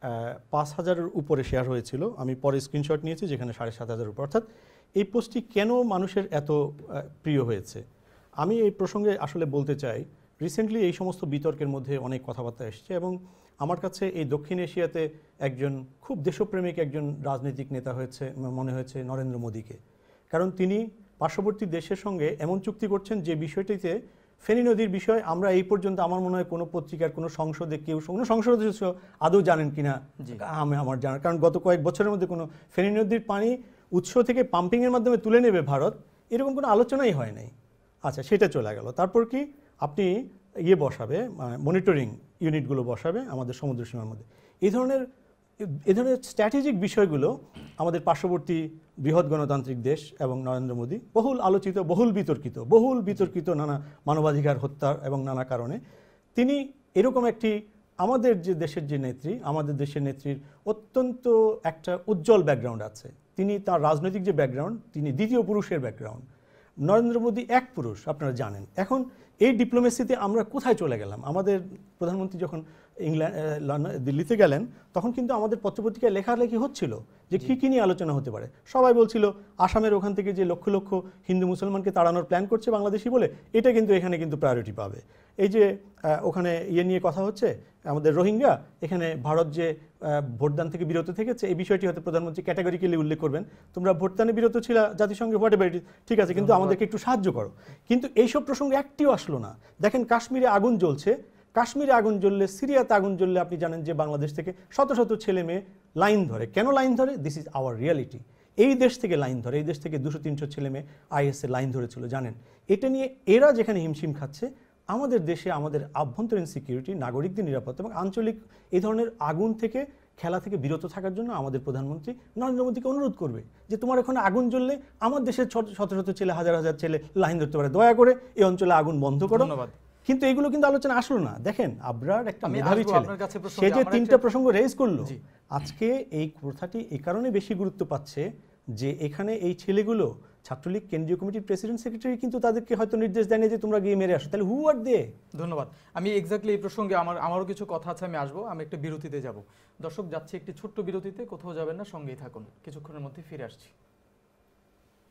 পাঁচ হাজারের উপরে শেয়ার হয়েছিল। আমি পরে স্ক্রিনশট নিয়েছি, যেখানে সাড়ে সাত হাজার উপর। অর্থাৎ এই পোস্টটি কেন মানুষের এত প্রিয় হয়েছে, আমি এই প্রসঙ্গে আসলে বলতে চাই। রিসেন্টলি এই সমস্ত বিতর্কের মধ্যে অনেক কথাবার্তা এসছে, এবং আমার কাছে এই দক্ষিণ এশিয়াতে একজন খুব দেশপ্রেমিক একজন রাজনৈতিক নেতা হয়েছে মনে হয়েছে নরেন্দ্র মোদীকে। কারণ তিনি পার্শ্ববর্তী দেশের সঙ্গে এমন চুক্তি করছেন যে বিষয়টিতে, ফেনী নদীর বিষয় আমরা এই পর্যন্ত আমার মনে হয় কোনো পত্রিকার কোনো সংসদে কেউ, কোনো সংসদ সদস্য আদৌ জানেন কিনা আমি আমার জানার, কারণ গত কয়েক বছরের মধ্যে কোনো ফেনী নদীর পানি উৎস থেকে পাম্পিংয়ের মাধ্যমে তুলে নেবে ভারত, এরকম কোনো আলোচনাই হয় নাই। আচ্ছা, সেটা চলে গেল। তারপর কি আপনি ইয়ে বসাবে, মনিটরিং ইউনিটগুলো বসাবে আমাদের সমুদ্র সীমার মধ্যে। এই ধরনের এই ধরনের স্ট্র্যাটেজিক বিষয়গুলো আমাদের পার্শ্ববর্তী বৃহৎ গণতান্ত্রিক দেশ এবং নরেন্দ্র মোদী বহুল আলোচিত, বহুল বিতর্কিত বহুল বিতর্কিত নানা মানবাধিকার হত্যার এবং নানা কারণে তিনি এরকম একটি, আমাদের যে দেশের যে নেত্রী, আমাদের দেশের নেত্রীর অত্যন্ত একটা উজ্জ্বল ব্যাকগ্রাউন্ড আছে। তিনি তার রাজনৈতিক যে ব্যাকগ্রাউন্ড, তিনি দ্বিতীয় পুরুষের ব্যাকগ্রাউন্ড। নরেন্দ্র মোদী এক পুরুষ, আপনারা জানেন। এখন এই ডিপ্লোমেসিতে আমরা কোথায় চলে গেলাম? আমাদের প্রধানমন্ত্রী যখন ইংল্যান্ড দিল্লিতে গেলেন, তখন কিন্তু আমাদের পত্রপত্রিকায় লেখালেখি হচ্ছিল যে কী কী নিয়ে আলোচনা হতে পারে। সবাই বলছিল আসামের ওখান থেকে যে লক্ষ লক্ষ হিন্দু মুসলমানকে তাড়ানোর প্ল্যান করছে বাংলাদেশি বলে, এটা কিন্তু এখানে কিন্তু প্রায়োরিটি পাবে। এই যে ওখানে ইয়ে নিয়ে কথা হচ্ছে আমাদের রোহিঙ্গা, এখানে ভারত যে ভোটদান থেকে বিরত থেকেছে, এই বিষয়টি হয়তো প্রধানমন্ত্রী ক্যাটাগরিক্যালি উল্লেখ করবেন, তোমরা ভোটদানে বিরত ছিল জাতিসংঘে, হোয়াট এভার ইট ইজ, ঠিক আছে, কিন্তু আমাদেরকে একটু সাহায্য করো। কিন্তু এইসব প্রসঙ্গে একটিও আসলো না। দেখেন, কাশ্মীরে আগুন জ্বলছে, কাশ্মীরে আগুন জ্বললে, সিরিয়াতে আগুন জ্বললে আপনি জানেন যে বাংলাদেশ থেকে শত শত ছেলে মেয়ে লাইন ধরে। কেন লাইন ধরে? This is our reality. এই দেশ থেকে লাইন ধরে, এই দেশ থেকে দুশো তিনশো ছেলে মেয়ে আইএসএ লাইন ধরেছিল, জানেন। এটা নিয়ে এরা যেখানে হিমশিম খাচ্ছে, আমাদের দেশে আমাদের আভ্যন্তরীণ সিকিউরিটি, নাগরিকদের নিরাপত্তা এবং আঞ্চলিক এই ধরনের আগুন থেকে, খেলা থেকে বিরত থাকার জন্য আমাদের প্রধানমন্ত্রী নরেন্দ্র মোদীকে অনুরোধ করবে যে তোমার এখানে আগুন জ্বললে আমার দেশের শত শত ছেলে, হাজার হাজার ছেলে লাইন ধরতে পারে, দয়া করে এই অঞ্চলে আগুন বন্ধ করো। কিন্তু এগুলো কিন্তু আলোচনা আসলো না। দেখেন, আবরার একটা মেধাবী ছেলে, সে যে তিনটা প্রসঙ্গ রেজ করলো, আজকে এই কথাটি এই কারণে বেশি গুরুত্ব পাচ্ছে যে এখানে এই ছেলেগুলো ছাত্রলীগ কেন্দ্রীয় কমিটির প্রেসিডেন্ট সেক্রেটারি কিন্তু তাদেরকে হয়তো নির্দেশ দেয়নি যে তোমরা গিয়ে মেরে আসো, তাহলে হু আর দে? ধন্যবাদ। আমি এক্স্যাক্টলি এই প্রসঙ্গে আমার আমারও কিছু কথা আছে, আমি আসবো। আমি একটা বিরতিতে যাব। দর্শক, যাচ্ছে একটি ছোট্ট বিরতিতে, কোথাও যাবেন না, সঙ্গেই থাকুন, কিছুক্ষণের মধ্যে ফিরে আসছি।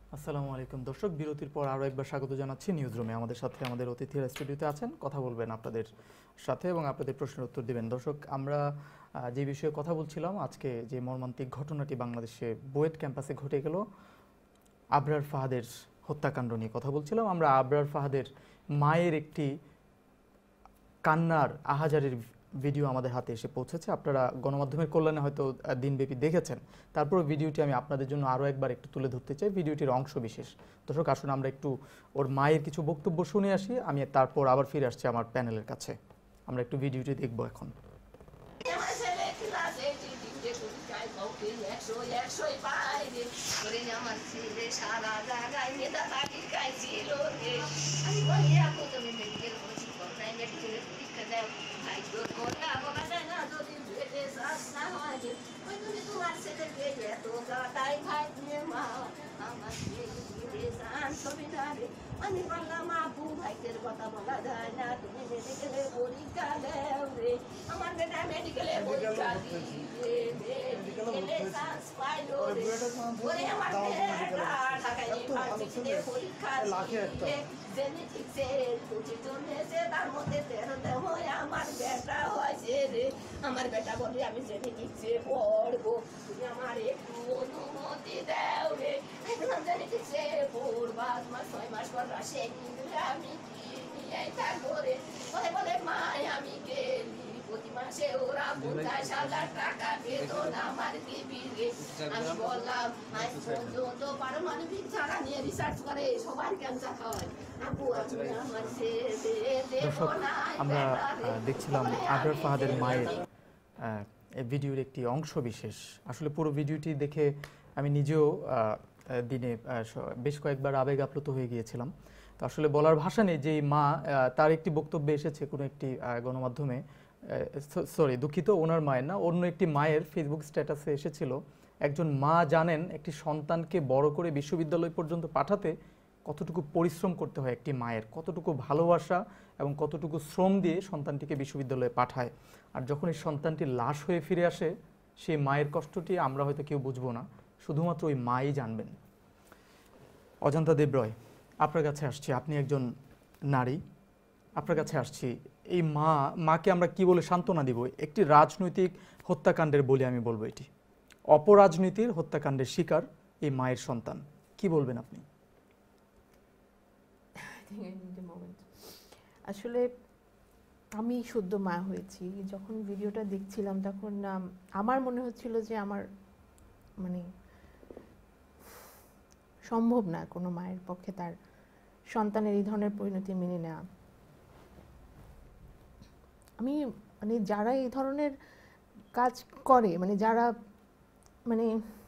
আসসালামু আলাইকুম দর্শক, বিরতির পর আরও একবার স্বাগত জানাচ্ছি নিউজ রুমে। আমাদের সাথে আমাদের অতিথিরা স্টুডিওতে আছেন, কথা বলবেন আপনাদের সাথে এবং আপনাদের প্রশ্নের উত্তর দিবেন। দর্শক, আমরা যে বিষয়ে কথা বলছিলাম, আজকে যে মর্মান্তিক ঘটনাটি বাংলাদেশে বুয়েট ক্যাম্পাসে ঘটে গেল, আবরার ফাহাদের হত্যাকাণ্ড নিয়ে কথা বলছিলাম। আমরা আবরার ফাহাদের মায়ের একটি কান্নার আহাজারের ভিডিও আমাদের হাতে এসে পৌঁছেছে। আপনারা গণমাধ্যমের কল্যাণে হয়তো দিনব্যাপী দেখেছেন, তারপর ভিডিওটি আমি আপনাদের জন্য আরও একবার একটু তুলে ধরতে চাই, ভিডিওটির অংশ বিশেষ। দর্শক আসুন আমরা একটু ওর মায়ের কিছু বক্তব্য শুনে আসি, আমি তারপর আবার ফিরে আসছি আমার প্যানেলের কাছে। আমরা একটু ভিডিওটি দেখবো এখন। আমি বললাম আপু ভাইদের কথা বলা যায় না, তুমি মেডিকেলে পরীক্ষা দেও রে, আমার বেটা মেডিকেলে পরীক্ষা দিয়ে চান্স পাইলো রে, ওরে আমার বেটা ঢাকা ইউনিভার্সিটিতে পরীক্ষা দিয়ে জেনেটিক্সের দুটি চলেছে, তার মধ্যে তেরোতে হয়ে আমার বেটা হয়েছে রে। আমার বেটা বলে আমি জেনেটিক্সে পড়বো, তুমি আমার একটু অনুমতি দাও রে। এখন জেনেটিক্সে পড়বা, তোমার ছয় মাস পর আসে আমি কি নিয়ে থাকবো রে। বলে বলে মায় আমি গেলি প্রতি মাসে ওরা পঞ্চাশ হাজার টাকা বেতন আমার দিবি রে। আমি বললাম আজ পর্যন্ত পারমাণবিক ছাড়া নিয়ে রিসার্চ করে সবার ক্যান্সার হয়। দর্শক, আমরা দেখছিলাম আবরার ফাহাদের মায়ের ভিডিওর একটি অংশ বিশেষ। আসলে পুরো ভিডিওটি দেখে আমি নিজেও দিনে বেশ কয়েকবার আবেগ আপ্লুত হয়ে গিয়েছিলাম। তো আসলে বলার ভাষা নেই যে মা, তার একটি বক্তব্যে এসেছে কোনো একটি গণমাধ্যমে, সরি দুঃখিত, ওনার মায়ের না, অন্য একটি মায়ের ফেসবুক স্ট্যাটাসে এসেছিল, একজন মা জানেন একটি সন্তানকে বড় করে বিশ্ববিদ্যালয় পর্যন্ত পাঠাতে কতটুকু পরিশ্রম করতে হয় একটি মায়ের, কতটুকু ভালোবাসা এবং কতটুকু শ্রম দিয়ে সন্তানটিকে বিশ্ববিদ্যালয়ে পাঠায়। আর যখন এই সন্তানটি লাশ হয়ে ফিরে আসে, সেই মায়ের কষ্টটি আমরা হয়তো কেউ বুঝবো না, শুধুমাত্র ওই মাই জানবেন। অজন্তা দেবরয়, আপনার কাছে আসছি, আপনি একজন নারী, আপনার কাছে আসছি। এই মা মাকে আমরা কি বলে সান্ত্বনা দিব? একটি রাজনৈতিক হত্যাকাণ্ডের বলে আমি বলবো, এটি অপরাজনীতির হত্যাকাণ্ডের শিকার এই মায়ের সন্তান, কি বলবেন আপনি? আসলে আমি সদ্য মা হয়েছি, যখন ভিডিওটা দেখছিলাম তখন আমার মনে হচ্ছিল যে আমার মানে সম্ভব না কোনো মায়ের পক্ষে তার সন্তানের এই ধরনের পরিণতি মেনে নেওয়া। আমি মানে যারা এই ধরনের কাজ করে, মানে যারা মানে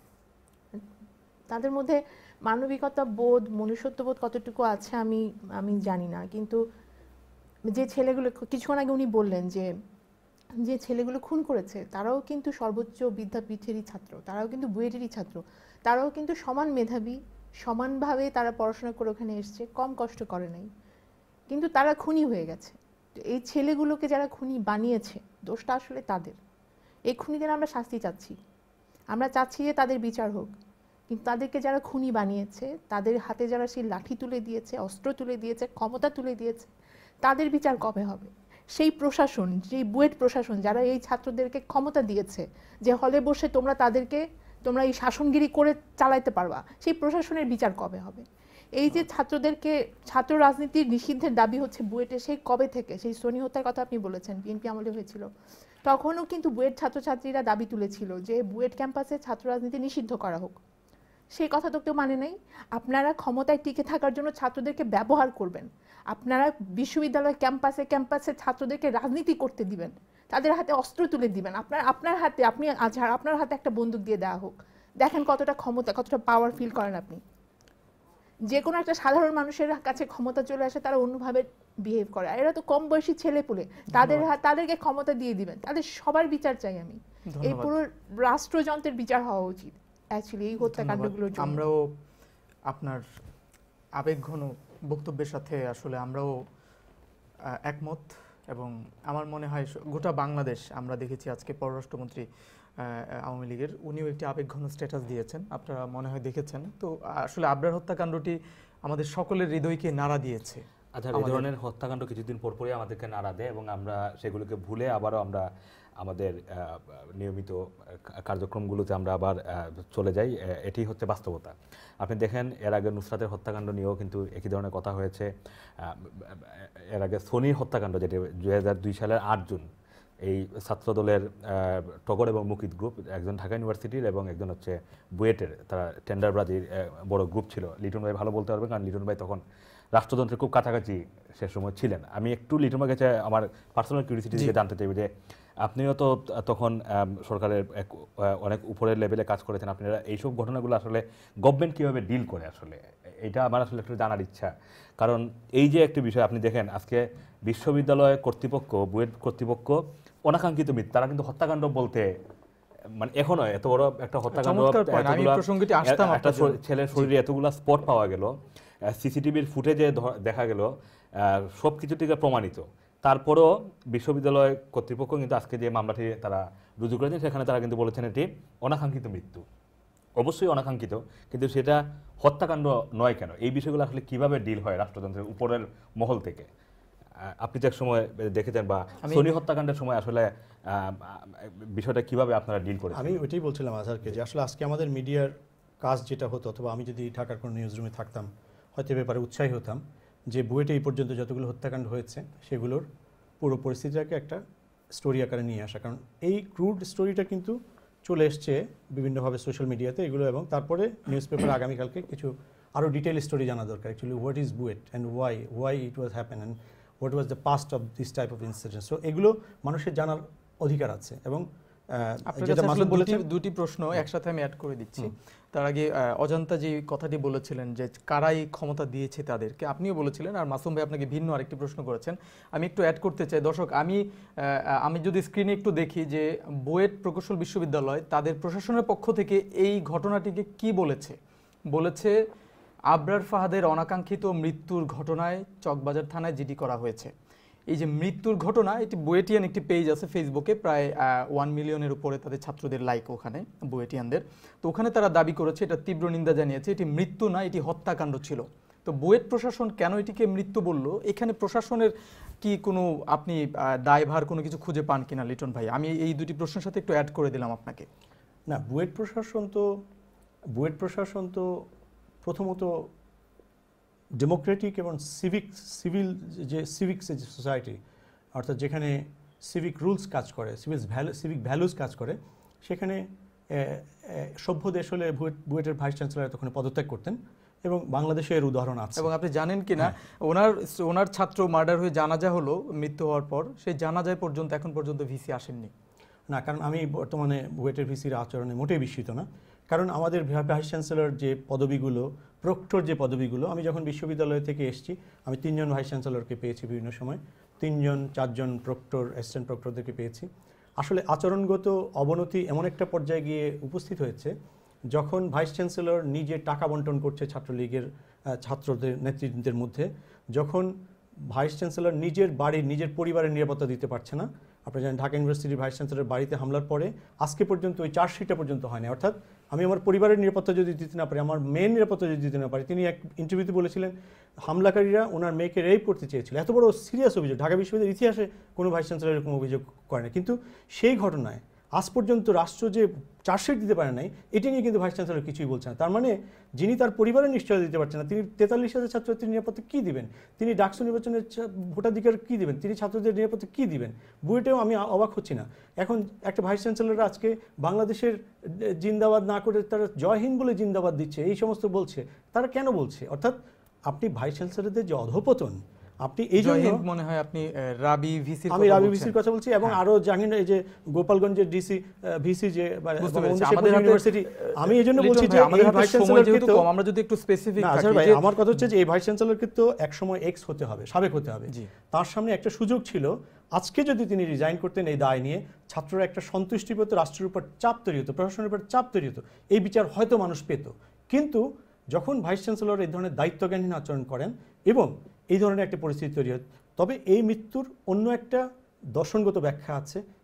তাদের মধ্যে মানবিকতা বোধ, মনুষ্যত্ববোধ কতটুকু আছে আমি আমি জানি না, কিন্তু যে ছেলেগুলো, কিছুক্ষণ আগে উনি বললেন যে যে ছেলেগুলো খুন করেছে তারাও কিন্তু সর্বোচ্চ বিদ্যাপীঠেরই ছাত্র, তারাও কিন্তু বুয়েটেরই ছাত্র, তারাও কিন্তু সমান মেধাবী, সমানভাবে তারা পড়াশোনা করে ওখানে এসছে, কম কষ্ট করে নাই, কিন্তু তারা খুনি হয়ে গেছে। এই ছেলেগুলোকে যারা খুনি বানিয়েছে, দোষটা আসলে তাদের। এই খুনিদের আমরা শাস্তি চাচ্ছি, আমরা চাচ্ছি যে তাদের বিচার হোক, কিন্তু তাদেরকে যারা খুনি বানিয়েছে, তাদের হাতে যারা সেই লাঠি তুলে দিয়েছে, অস্ত্র তুলে দিয়েছে, ক্ষমতা তুলে দিয়েছে, তাদের বিচার কবে হবে? সেই প্রশাসন, যেই বুয়েট প্রশাসন যারা এই ছাত্রদেরকে ক্ষমতা দিয়েছে যে হলে বসে তোমরা তাদেরকে তোমরা এই শাসনগিরি করে চালাইতে পারবা, সেই প্রশাসনের বিচার কবে হবে? এই যে ছাত্রদেরকে ছাত্র রাজনীতির নিষিদ্ধের দাবি হচ্ছে বুয়েটে, সেই কবে থেকে? সেই সনি হত্যার কথা আপনি বলেছেন, বিএনপি আমলে হয়েছিল, তখনও কিন্তু বুয়েট ছাত্রছাত্রীরা দাবি তুলেছিল যে বুয়েট ক্যাম্পাসে ছাত্র রাজনীতি নিষিদ্ধ করা হোক। সেই কথা তো কেউ মানে নাই। আপনারা ক্ষমতায় টিকে থাকার জন্য ছাত্রদেরকে ব্যবহার করবেন, আপনারা বিশ্ববিদ্যালয় ক্যাম্পাসে ক্যাম্পাসে ছাত্রদেরকে রাজনীতি করতে দিবেন, তাদের হাতে অস্ত্র তুলে দিবেন। আপনার আপনার হাতে আপনি আজহার আপনার হাতে একটা বন্দুক দিয়ে দেওয়া হোক, দেখেন কতটা ক্ষমতা, কতটা পাওয়ার ফিল করেন আপনি। যে কোনো একটা সাধারণ মানুষের কাছে ক্ষমতা চলে আসে, তারা অন্যভাবে বিহেভ করে। আর এরা তো কম বয়সী ছেলে পুলে, তাদের তাদেরকে ক্ষমতা দিয়ে দিবেন। তাদের সবার বিচার চাই আমি, এই পুরো রাষ্ট্রযন্ত্রের বিচার হওয়া উচিত অ্যাকচুয়ালি এই হত্যাকাণ্ডগুলোর জন্য। আমরাও আপনার আবেগঘন বক্তব্যের সাথে আসলে আমরাও একমত, এবং আমার মনে হয় গোটা বাংলাদেশ, আমরা দেখেছি আজকে পররাষ্ট্রমন্ত্রী আওয়ামী লীগের, উনিও একটি আবেগঘন স্ট্যাটাস দিয়েছেন, আপনারা মনে হয় দেখেছেন। তো আসলে আবরার হত্যাকাণ্ডটি আমাদের সকলের হৃদয়কে নাড়া দিয়েছে। আচ্ছা, এই ধরনের হত্যাকাণ্ড কিছুদিন পর পরই আমাদেরকে নাড়া দেয় এবং আমরা সেগুলোকে ভুলে আবারও আমরা আমাদের নিয়মিত কার্যক্রমগুলোতে আমরা আবার চলে যাই। এটি হচ্ছে বাস্তবতা। আপনি দেখেন এর আগে নুসরাতের হত্যাকাণ্ড নিয়েও কিন্তু একই ধরনের কথা হয়েছে। এর আগে সোনির হত্যাকাণ্ড, যেটি দুই হাজার দুই সালের আট জুন, এই ছাত্রদলের টগর এবং মুকিত গ্রুপ, একজন ঢাকা ইউনিভার্সিটির এবং একজন হচ্ছে বুয়েটের, তারা টেন্ডারবাজির বড় গ্রুপ ছিল। লিটন ভাই ভালো বলতে পারবে, কারণ লিটন ভাই তখন রাষ্ট্রযন্ত্রের খুব কাছাকাছি সে সময় ছিলেন। আমি একটু লিটন ভাই কাছে আমার পার্সোনাল কিউরিসিটি থেকে জানতে চাইব যে আপনিও তো তখন সরকারের এক অনেক উপরের লেভেলে কাজ করেছেন, আপনারা এইসব ঘটনাগুলো আসলে গভর্নমেন্ট কীভাবে ডিল করে, আসলে এটা আমার আসলে একটু জানার ইচ্ছা। কারণ এই যে একটি বিষয় আপনি দেখেন, আজকে বিশ্ববিদ্যালয় কর্তৃপক্ষ, বুয়েট কর্তৃপক্ষ অনাকাঙ্ক্ষিত মৃত্যু, তারা কিন্তু হত্যাকাণ্ড বলতে মানে এখনো এত বড় একটা হত্যাকাণ্ড, একটা ছেলের শরীরে এতগুলো স্পট পাওয়া গেল, সিসিটিভির ফুটেজে দেখা গেল, সব কিছু থেকে প্রমাণিত। তারপরও বিশ্ববিদ্যালয় কর্তৃপক্ষ কিন্তু আজকে যে মামলাটি তারা রুজু করেছেন, সেখানে তারা কিন্তু বলেছেন এটি অনাকাঙ্ক্ষিত মৃত্যু। অবশ্যই অনাকাঙ্ক্ষিত, কিন্তু সেটা হত্যাকাণ্ড নয় কেন? এই বিষয়গুলো আসলে কিভাবে ডিল হয় রাষ্ট্রযন্ত্রের উপরের মহল থেকে? আপনি তো এক সময় দেখেছেন, বা সোনি হত্যাকাণ্ডের সময় আসলে বিষয়টা কিভাবে আপনারা ডিল করেন? আমি ওইটাই বলছিলাম আজহারকে, যে আসলে আজকে আমাদের মিডিয়ার কাজ যেটা হতো, অথবা আমি যদি ঢাকার কোনো নিউজ রুমে থাকতাম হয়তো এ ব্যাপারে উৎসাহী হতাম যে বুয়েটে এই পর্যন্ত যতগুলো হত্যাকাণ্ড হয়েছে সেগুলোর পুরো পরিস্থিতিটাকে একটা স্টোরি আকারে নিয়ে আসা। কারণ এই ক্রুড স্টোরিটা কিন্তু চলে এসছে বিভিন্নভাবে সোশ্যাল মিডিয়াতে এগুলো, এবং তারপরে নিউজ পেপারে আগামীকালকে কিছু আরও ডিটেল স্টোরি জানা দরকার, actually what is BUET and why why it was happen and what was the past of this type of incident. So এগুলো মানুষের জানার অধিকার আছে। এবং দুটি প্রশ্ন একসাথে আমি অ্যাড করে দিচ্ছি। তার আগে অজন্তা যে কথাটি বলেছিলেন যে কারাই ক্ষমতা দিয়েছে তাদেরকে, আপনিও বলেছিলেন, আর মাসুম ভাই আপনাকে ভিন্ন আরেকটি প্রশ্ন করেছেন। আমি একটু অ্যাড করতে চাই। দর্শক, আমি আমি যদি স্ক্রিনে একটু দেখি যে বুয়েট প্রকৌশল বিশ্ববিদ্যালয় তাদের প্রশাসনের পক্ষ থেকে এই ঘটনাটিকে কি বলেছে। বলেছে আবরার ফাহাদের অনাকাঙ্ক্ষিত মৃত্যুর ঘটনায় চকবাজার থানায় জিডি করা হয়েছে। এই যে মৃত্যুর ঘটনা, এটি বুয়েটিয়ান একটি পেজ আছে ফেসবুকে, প্রায় ওয়ান মিলিয়নের উপরে তাদের ছাত্রদের লাইক ওখানে, বুয়েটিয়ানদের। তো ওখানে তারা দাবি করেছে, এটা তীব্র নিন্দা জানিয়েছে, এটি মৃত্যু না, এটি হত্যাকাণ্ড ছিল। তো বুয়েট প্রশাসন কেন এটিকে মৃত্যু বলল? এখানে প্রশাসনের কি কোনো আপনি দায়ভার কোনো কিছু খুঁজে পান কিনা লিটন ভাই? আমি এই দুটি প্রশ্নের সাথে একটু অ্যাড করে দিলাম আপনাকে। না, বুয়েট প্রশাসন তো বুয়েট প্রশাসন তো প্রথমত ডেমোক্রেটিক এবং সিভিক সিভিল যে সিভিক সোসাইটি, অর্থাৎ যেখানে সিভিক রুলস কাজ করে, সিভিক ভ্যালু সিভিক ভ্যালুস কাজ করে, সেখানে সভ্য দেশ হলে বুয়েট বুয়েটের ভাইস চ্যান্সেলর তখন পদত্যাগ করতেন, এবং বাংলাদেশে এর উদাহরণ আছে। এবং আপনি জানেন কিনা, ওনার ওনার ছাত্র মার্ডার হয়ে জানাজা হলো মৃত্যু হওয়ার পর, সেই জানাজায় পর্যন্ত এখন পর্যন্ত ভিসি আসেননি। না, কারণ আমি বর্তমানে বুয়েটের ভিসির আচরণে মোটেই বিস্মিত না। কারণ আমাদের ভাইস চ্যান্সেলর যে পদবিগুলো, প্রক্টর যে পদবিগুলো, আমি যখন বিশ্ববিদ্যালয় থেকে এসেছি আমি তিনজন ভাইস চ্যান্সেলরকে পেয়েছি বিভিন্ন সময়, তিনজন চারজন প্রক্টর, অ্যাসিস্ট্যান্ট প্রক্টরদেরকে পেয়েছি। আসলে আচরণগত অবনতি এমন একটা পর্যায়ে গিয়ে উপস্থিত হয়েছে যখন ভাইস চ্যান্সেলর নিজে টাকা বন্টন করছে ছাত্রলীগের ছাত্রদের নেতৃত্বের মধ্যে, যখন ভাইস চ্যান্সেলর নিজের বাড়ির নিজের পরিবারের নিরাপত্তা দিতে পারছে না। আপনারা জানেন ঢাকা ইউনিভার্সিটির ভাইস চ্যান্সেলরের বাড়িতে হামলার পরে আজকে পর্যন্ত ওই চার্জশিটটা পর্যন্ত হয়নি। অর্থাৎ আমি আমার পরিবারের নিরাপত্তা যদি দিতে না পারি, আমার মেয়ের নিরাপত্তা যদি দিতে না পারি, তিনি এক ইন্টারভিউতে বলেছিলেন হামলাকারীরা ওনার মেয়েকে রেপ করতে চেয়েছিল। এত বড় সিরিয়াস অভিযোগ, ঢাকা বিশ্ববিদ্যালয়ের ইতিহাসে কোনো ভাইস চ্যান্সেলর এরকম অভিযোগ করে না। কিন্তু সেই ঘটনায় আজ পর্যন্ত রাষ্ট্র যে চার্জশিট দিতে পারে নাই, এটি নিয়ে কিন্তু ভাইস চ্যান্সেলর কিছুই বলছে না। তার মানে যিনি তার পরিবারের নিশ্চয়তা দিতে পারছেন না, তিনি তেতাল্লিশ হাজার ছাত্রছাত্রীর নিরাপত্তা কী দিবেন? তিনি ডাকসু নির্বাচনের ভোটাধিকার কী দিবেন? তিনি ছাত্রদের নিরাপত্তা কী দিবেন? বুয়েটেও আমি অবাক হচ্ছি না। এখন একটা ভাইস চ্যান্সেলররা আজকে বাংলাদেশের জিন্দাবাদ না করে তারা জয় হিন্দ বলে জিন্দাবাদ দিচ্ছে, এই সমস্ত বলছে। তারা কেন বলছে? অর্থাৎ আপনি ভাইস চ্যান্সেলরদের যে অধপতন, আপনি এই জন্য মনে হয় আপনি রাবি ভিসির আমি রাবি ভিসির কথা বলছি, এবং আরো জানেন এই যে গোপালগঞ্জের ডিসি ভিসি যে ইউনিভার্সিটি, আমি এই জন্য বলছি যে আমাদের ভাইস চ্যান্সেলরকে তো আমরা যদি একটু স্পেসিফিক থাকি, ভাই আমার কথা হচ্ছে যে এই ভাইস চ্যান্সেলরকে তো এক সময় এক্স হতে হবে, সাবেক হতে হবে। তার সামনে একটা সুযোগ ছিল, আজকে যদি তিনি রিজাইন করতেন এই দায় নিয়ে, ছাত্ররা একটা সন্তুষ্টি পেত, রাষ্ট্রের উপর চাপ তৈরি হতো, প্রশাসনের উপর চাপ তৈরি হতো, এই বিচার হয়তো মানুষ পেত। কিন্তু যখন ভাইস চ্যান্সেলর এই ধরনের দায়িত্বজ্ঞানহীন আচরণ করেন এবং এই ধরনের একটা পরিস্থিতি তৈরি হয়, তবে এই মৃত্যুর অন্য একটা দর্শনগত ব্যাখ্যা আছে।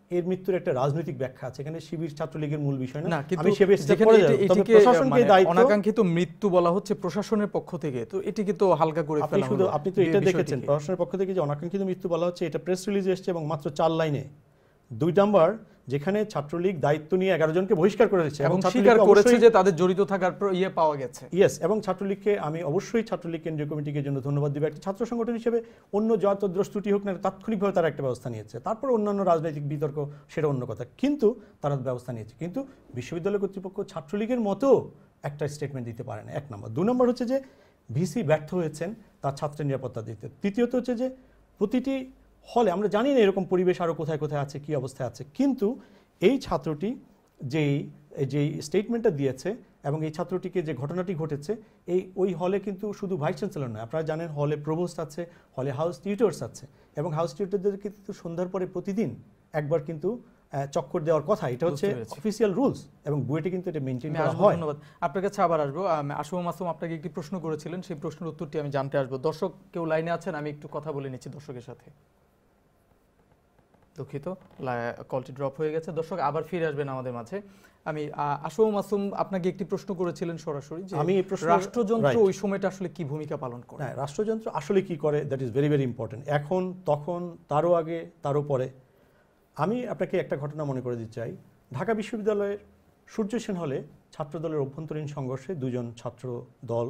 এর মৃত্যুর একটা রাজনৈতিক ব্যাখ্যা আছে, এখানে শিবির ছাত্রলীগের মূল বিষয় না। আমি সে বেসিসে পড়ে যাব, তবে প্রশাসনকে দায়িত্ব, অনাকাঙ্ক্ষিত মৃত্যু বলা হচ্ছে প্রশাসনের পক্ষ থেকে, তো এটিকে তো হালকা করে ফেলা হলো। আপনি শুধু আপনি তো এটা দেখেছেন প্রশাসনের পক্ষ থেকে যে অনাকাঙ্ক্ষিত মৃত্যু বলা হচ্ছে, এটা প্রেস রিলিজে এসেছে এবং মাত্র চার লাইনে। দুই নাম্বার, যেখানে ছাত্রলীগ দায়িত্ব নিয়ে এগারো জনকে বহিষ্কার করেছে এবং স্বীকার করেছে যে তাদের জড়িত থাকার ইয়ে পাওয়া গেছে। ইয়েস, এবং ছাত্রলীগকে আমি অবশ্যই ছাত্রলীগ কেন্দ্রীয় কমিটিকে জন্য ধন্যবাদ দিব। একটা ছাত্র সংগঠন হিসেবে অন্য যত দ্রষ্টুটি হোক না, তাৎক্ষণিকভাবে তারা একটা ব্যবস্থা নিয়েছে। তারপর অন্যান্য রাজনৈতিক বিতর্ক সেটা অন্য কথা, কিন্তু তারা ব্যবস্থা নিয়েছে। কিন্তু বিশ্ববিদ্যালয় কর্তৃপক্ষ ছাত্রলীগের মতো একটা স্টেটমেন্ট দিতে পারে না, এক নম্বর। দুই নম্বর হচ্ছে যে ভিসি ব্যর্থ হয়েছেন তার ছাত্রের নিরাপত্তা দিতে। তৃতীয়ত হচ্ছে যে প্রতিটি হলে আমরা জানি না এরকম পরিবেশ আরও কোথায় কোথায় আছে, কী অবস্থায় আছে, কিন্তু এই ছাত্রটি যেই যেই স্টেটমেন্টটা দিয়েছে এবং এই ছাত্রটিকে যে ঘটনাটি ঘটেছে, এই ওই হলে কিন্তু শুধু ভাইস চ্যান্সেলর নয়, আপনারা জানেন হলে প্রভোস্ট আছে, হলে হাউস টিউটর্স আছে, এবং হাউস টিউটরদের কিন্তু সন্ধ্যার পরে প্রতিদিন একবার কিন্তু চক্কর দেওয়ার কথা, এটা হচ্ছে অফিসিয়াল রুলস, এবং বুয়েটে কিন্তু এটা মেনটেন করা হয়। ধন্যবাদ। আপনার কাছে আবার আসবো। আসম মাসুম আপনাকে একটি প্রশ্ন করেছিলেন, সেই প্রশ্নের উত্তরটি আমি জানতে আসবো। দর্শক কেউ লাইনে আছেন, আমি একটু কথা বলে নিচ্ছি দর্শকের সাথে। দুঃখিত, কলটি ড্রপ হয়ে গেছে। দর্শক আবার ফিরে আসবেন আমাদের মাঝে। আমি আসম মাসুম আপনাকে একটি প্রশ্ন করেছিলেন সরাসরি, যে আমি এই প্রশ্ন, রাষ্ট্রযন্ত্র ওই সময়টা আসলে কি ভূমিকা পালন করে? হ্যাঁ, রাষ্ট্রযন্ত্র আসলে কি করে, that is very very important. এখন, তখন, তারও আগে, তারও পরে। আমি আপনাকে একটা ঘটনা মনে করে দিতে চাই। ঢাকা বিশ্ববিদ্যালয়ের সূর্য সেন হলে ছাত্রদলের অভ্যন্তরীণ সংঘর্ষে দুজন ছাত্র দল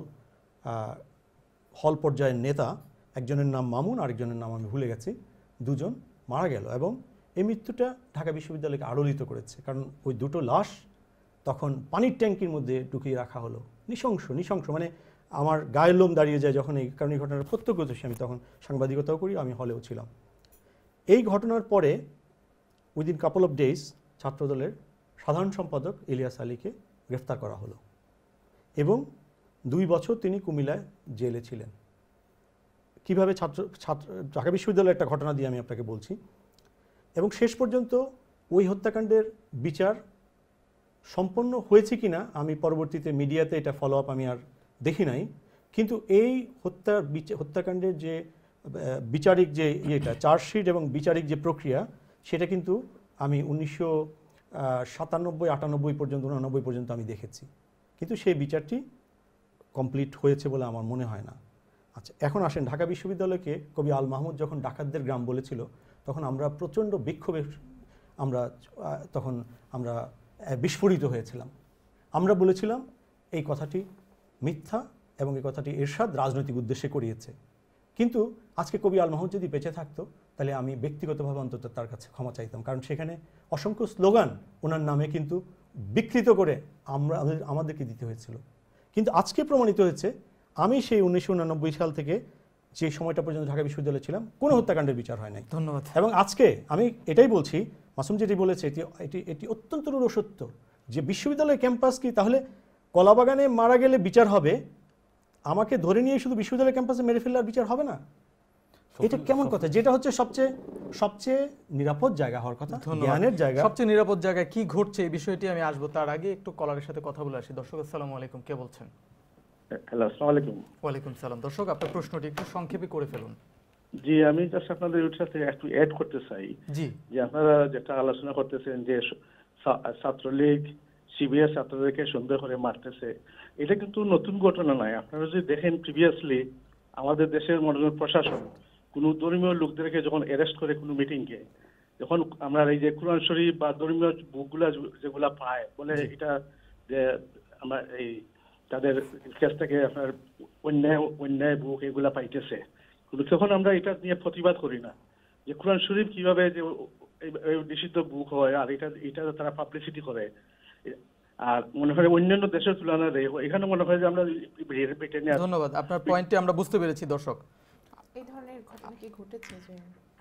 হল পর্যায়ের নেতা, একজনের নাম মামুন, আরেকজনের নাম আমি ভুলে গেছি, দুজন মারা গেল। এবং এই মৃত্যুটা ঢাকা বিশ্ববিদ্যালয়কে আলোড়িত করেছে, কারণ ওই দুটো লাশ তখন পানির ট্যাঙ্কির মধ্যে ঢুকিয়ে রাখা হলো, নৃশংস নৃশংস মানে আমার গায়ের লোম দাঁড়িয়ে যায় যখন এই কারণ এই ঘটনার প্রত্যক্ষদর্শী। আমি তখন সাংবাদিকতাও করি, আমি হলেও ছিলাম। এই ঘটনার পরে উইদিন কাপল অফ ডেজ ছাত্রদলের সাধারণ সম্পাদক ইলিয়াস আলীকে গ্রেফতার করা হলো, এবং দুই বছর তিনি কুমিল্লায় জেলে ছিলেন। কিভাবে ছাত্র ছাত্র ঢাকা বিশ্ববিদ্যালয়ের একটা ঘটনা দিয়ে আমি আপনাকে বলছি। এবং শেষ পর্যন্ত ওই হত্যাকাণ্ডের বিচার সম্পন্ন হয়েছে কিনা আমি পরবর্তীতে মিডিয়াতে এটা ফলো আপ আমি আর দেখি নাই, কিন্তু এই হত্যার হত্যাকাণ্ডের যে বিচারিক যে ইয়েটা চার্জশিট এবং বিচারিক যে প্রক্রিয়া, সেটা কিন্তু আমি উনিশশো সাতানব্বই আটানব্বই পর্যন্ত উনানব্বই পর্যন্ত আমি দেখেছি, কিন্তু সেই বিচারটি কমপ্লিট হয়েছে বলে আমার মনে হয় না। আচ্ছা, এখন আসেন ঢাকা বিশ্ববিদ্যালয়কে কবি আল মাহমুদ যখন ডাকাতদের গ্রাম বলেছিল, তখন আমরা প্রচণ্ড বিক্ষোভে আমরা তখন আমরা বিস্ফোরিত হয়েছিলাম। আমরা বলেছিলাম এই কথাটি মিথ্যা এবং এই কথাটি এরশাদ রাজনৈতিক উদ্দেশ্যে করিয়েছে। কিন্তু আজকে কবি আল মাহমুদ যদি বেঁচে থাকতো, তাহলে আমি ব্যক্তিগতভাবে অন্তত তার কাছে ক্ষমা চাইতাম, কারণ সেখানে অসংখ্য স্লোগান ওনার নামে কিন্তু বিকৃত করে আমরা আমাদেরকে দিতে হয়েছিল। কিন্তু আজকে প্রমাণিত হয়েছে আমি সেই উনিশশো উনানব্বই সাল থেকে যে সময়টা পর্যন্ত ঢাকা বিশ্ববিদ্যালয়ে ছিলাম, কোনো হত্যাকাণ্ডের বিচার হয় নাই। ধন্যবাদ। এবং আজকে আমি এটাই বলছি, মাসুম যেটি বলেছে এটি এটি এটি অত্যন্ত রূঢ় সত্য, যে বিশ্ববিদ্যালয় ক্যাম্পাস কি তাহলে কলাবাগানে মারা গেলে বিচার হবে, আমাকে ধরে নিয়ে শুধু বিশ্ববিদ্যালয় ক্যাম্পাসে মেরে ফেলার বিচার হবে না? এটা কেমন কথা? যেটা হচ্ছে সবচেয়ে সবচেয়ে নিরাপদ জায়গা হওয়ার কথা, জ্ঞানের জায়গা, সবচেয়ে নিরাপদ জায়গায় কি ঘটছে এই বিষয়টি আমি আসবো। তার আগে একটু কলারের সাথে কথা বলে আসি। দর্শক আসসালামু আলাইকুম, কে বলছেন? হ্যালো, আসসালামু আলাইকুম। ওয়ালাইকুম সালাম। দর্শক আপনার প্রশ্নটি একটু সংক্ষেপে করে ফেলুন। জি, আমি জাস্ট আপনাদের সাথে একটু অ্যাড করতে চাই। জি, যে আপনারা যেটা আলোচনা করতেছেন যে ছাত্রলীগ শিবিরের ছাত্রদেরকে সন্দেহ করে মারতেছে, এটা কিন্তু নতুন ঘটনা নয়। আপনারা যদি দেখেন প্রিভিয়াসলি আমাদের দেশের মডার্ন প্রশাসন কোনো ধর্মীয় লোকদেরকে যখন অ্যারেস্ট করে কোনো মিটিংকে, যখন আমরা এই যে কোরআন শরীফ বা ধর্মীয় বুকগুলা যেগুলা পায়, বলে এটা যে আমরা এই তাদের কাছ থেকে আপনার অন্যায় অন্যায় বুক এগুলা পাইতেছে, কিন্তু তখন আমরা এটা নিয়ে প্রতিবাদ করি না যে কোরআন শরীফ কিভাবে যে নিষিদ্ধ বুক হয়, আর এটা এটা তারা পাবলিসিটি করে। আর মনে হয় অন্যান্য দেশের তুলনায় এখানে মনে হয় যে আমরা পেটে নিয়ে। ধন্যবাদ, আপনার পয়েন্টটি আমরা বুঝতে পেরেছি। দর্শক এই ধরনের ঘটনা কি ঘটেছে যে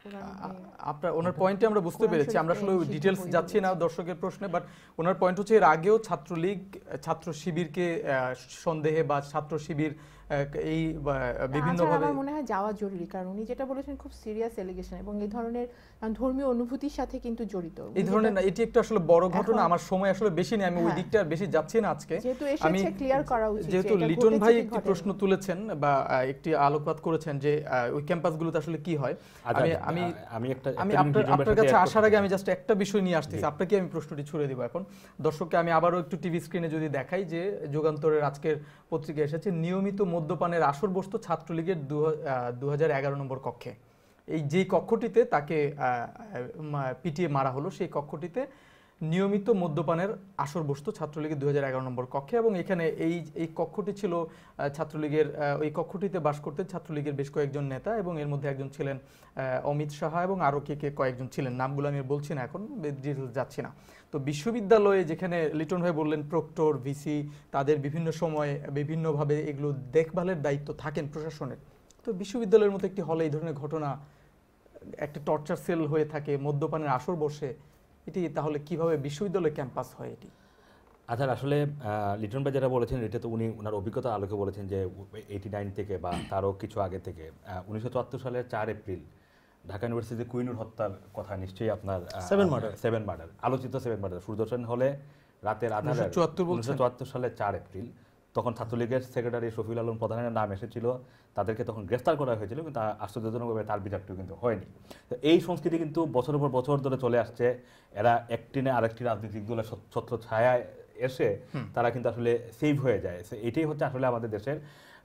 আপনার ওনার পয়েন্টে আমরা বুঝতে পেরেছি, আমরা আসলে ডিটেলস যাচ্ছি না দর্শকের প্রশ্নে, বাট ওনার পয়েন্ট হচ্ছে এর আগেও ছাত্রলীগ ছাত্র শিবিরকে সন্দেহে বা ছাত্র শিবির এই বিভিন্নভাবে আমার মনে হয় যাওয়া জরুরি, কারণ উনি যেটা বলেছেন খুব সিরিয়াস এলিগেশন এবং এই ধরনের ধর্মীয় অনুভূতির সাথে কিন্তু জড়িত। এই ধরনের না, এটি একটা আসলে বড় ঘটনা। আমার সময় আসলে বেশি নেই, আমি ওই দিকটা আর বেশি যাচ্ছি না আজকে। আমি ক্লিয়ার করা উচিত, যেহেতু লিটন ভাই একটি প্রশ্ন তুলেছেন বা একটি আলোকপাত করেছেন যে ওই ক্যাম্পাসগুলোতে আসলে কি হয়, আমি আমি আমি আমি একটা আমি আপনার কাছে আসার আগে আমি জাস্ট একটা বিষয় নিয়ে আসতেছি, আপনাকে আমি প্রশ্নটি ছুড়ে দেব এখন দর্শককে। আমি আবারও একটু টিভি স্ক্রিনে যদি দেখাই যে যুগান্তরের আজকের পত্রিকা এসেছে, নিয়মিত মদ্যপানের আসর বসত ছাত্রলীগের দু হাজার এগারো নম্বর কক্ষে। এই যেই কক্ষটিতে তাকে পিটিয়ে মারা হলো, সেই কক্ষটিতে নিয়মিত মদ্যপানের আসর বসত ছাত্রলীগের দুই হাজার এগারো নম্বর কক্ষে, এবং এখানে এই এই কক্ষটি ছিল ছাত্রলীগের, ওই কক্ষটিতে বাস করতেন ছাত্রলীগের বেশ কয়েকজন নেতা, এবং এর মধ্যে একজন ছিলেন অমিত সাহা এবং আরও কে কে কয়েকজন ছিলেন, নামগুলো আমি বলছি না এখন, ডিটেলস যাচ্ছি না। তো বিশ্ববিদ্যালয়ে যেখানে লিটন ভাই বললেন প্রক্টর, ভিসি তাদের বিভিন্ন সময়ে বিভিন্নভাবে এগুলো দেখভালের দায়িত্ব থাকেন প্রশাসনের, তো বিশ্ববিদ্যালয়ের মতো একটি হলে এই ধরনের ঘটনা, একটা টর্চার সেল হয়ে থাকে, মদ্যপানের আসর বসে, এটি তাহলে কিভাবে বিশ্ববিদ্যালয় ক্যাম্পাস হয় এটি? আচ্ছা, আসলে লিটন ভাই যেটা বলেছেন এটা তো উনি ওনার অভিজ্ঞতা আলোকে বলেছেন যে এইটি নাইন থেকে বা তারও কিছু আগে থেকে উনিশশো চুয়াত্তর সালের চার এপ্রিল ঢাকা ইউনিভার্সিটিতে কুইনুর হত্যার কথা নিশ্চয়ই আপনার সেভেন মার্ডার সেভেন মার্ডার আলোচিত সেভেন মার্ডার সুদর্শন হলে রাতের আধারে উনিশশো চুয়াত্তর সালের চার এপ্রিল, তখন ছাত্রলীগের সেক্রেটারি শফিউল আলম প্রধানের নাম এসেছিল, তাদেরকে তখন গ্রেফতার করা হয়েছিল, কিন্তু আশ্চর্যজনকভাবে তার বিচারটিও কিন্তু হয়নি। তো এই সংস্কৃতি কিন্তু বছরের পর বছর ধরে চলে আসছে। এরা একটি না আরেকটি রাজনৈতিক দলের ছত্র ছায়ায় এসে তারা কিন্তু আসলে সেভ হয়ে যায়। এটাই হচ্ছে আসলে আমাদের দেশের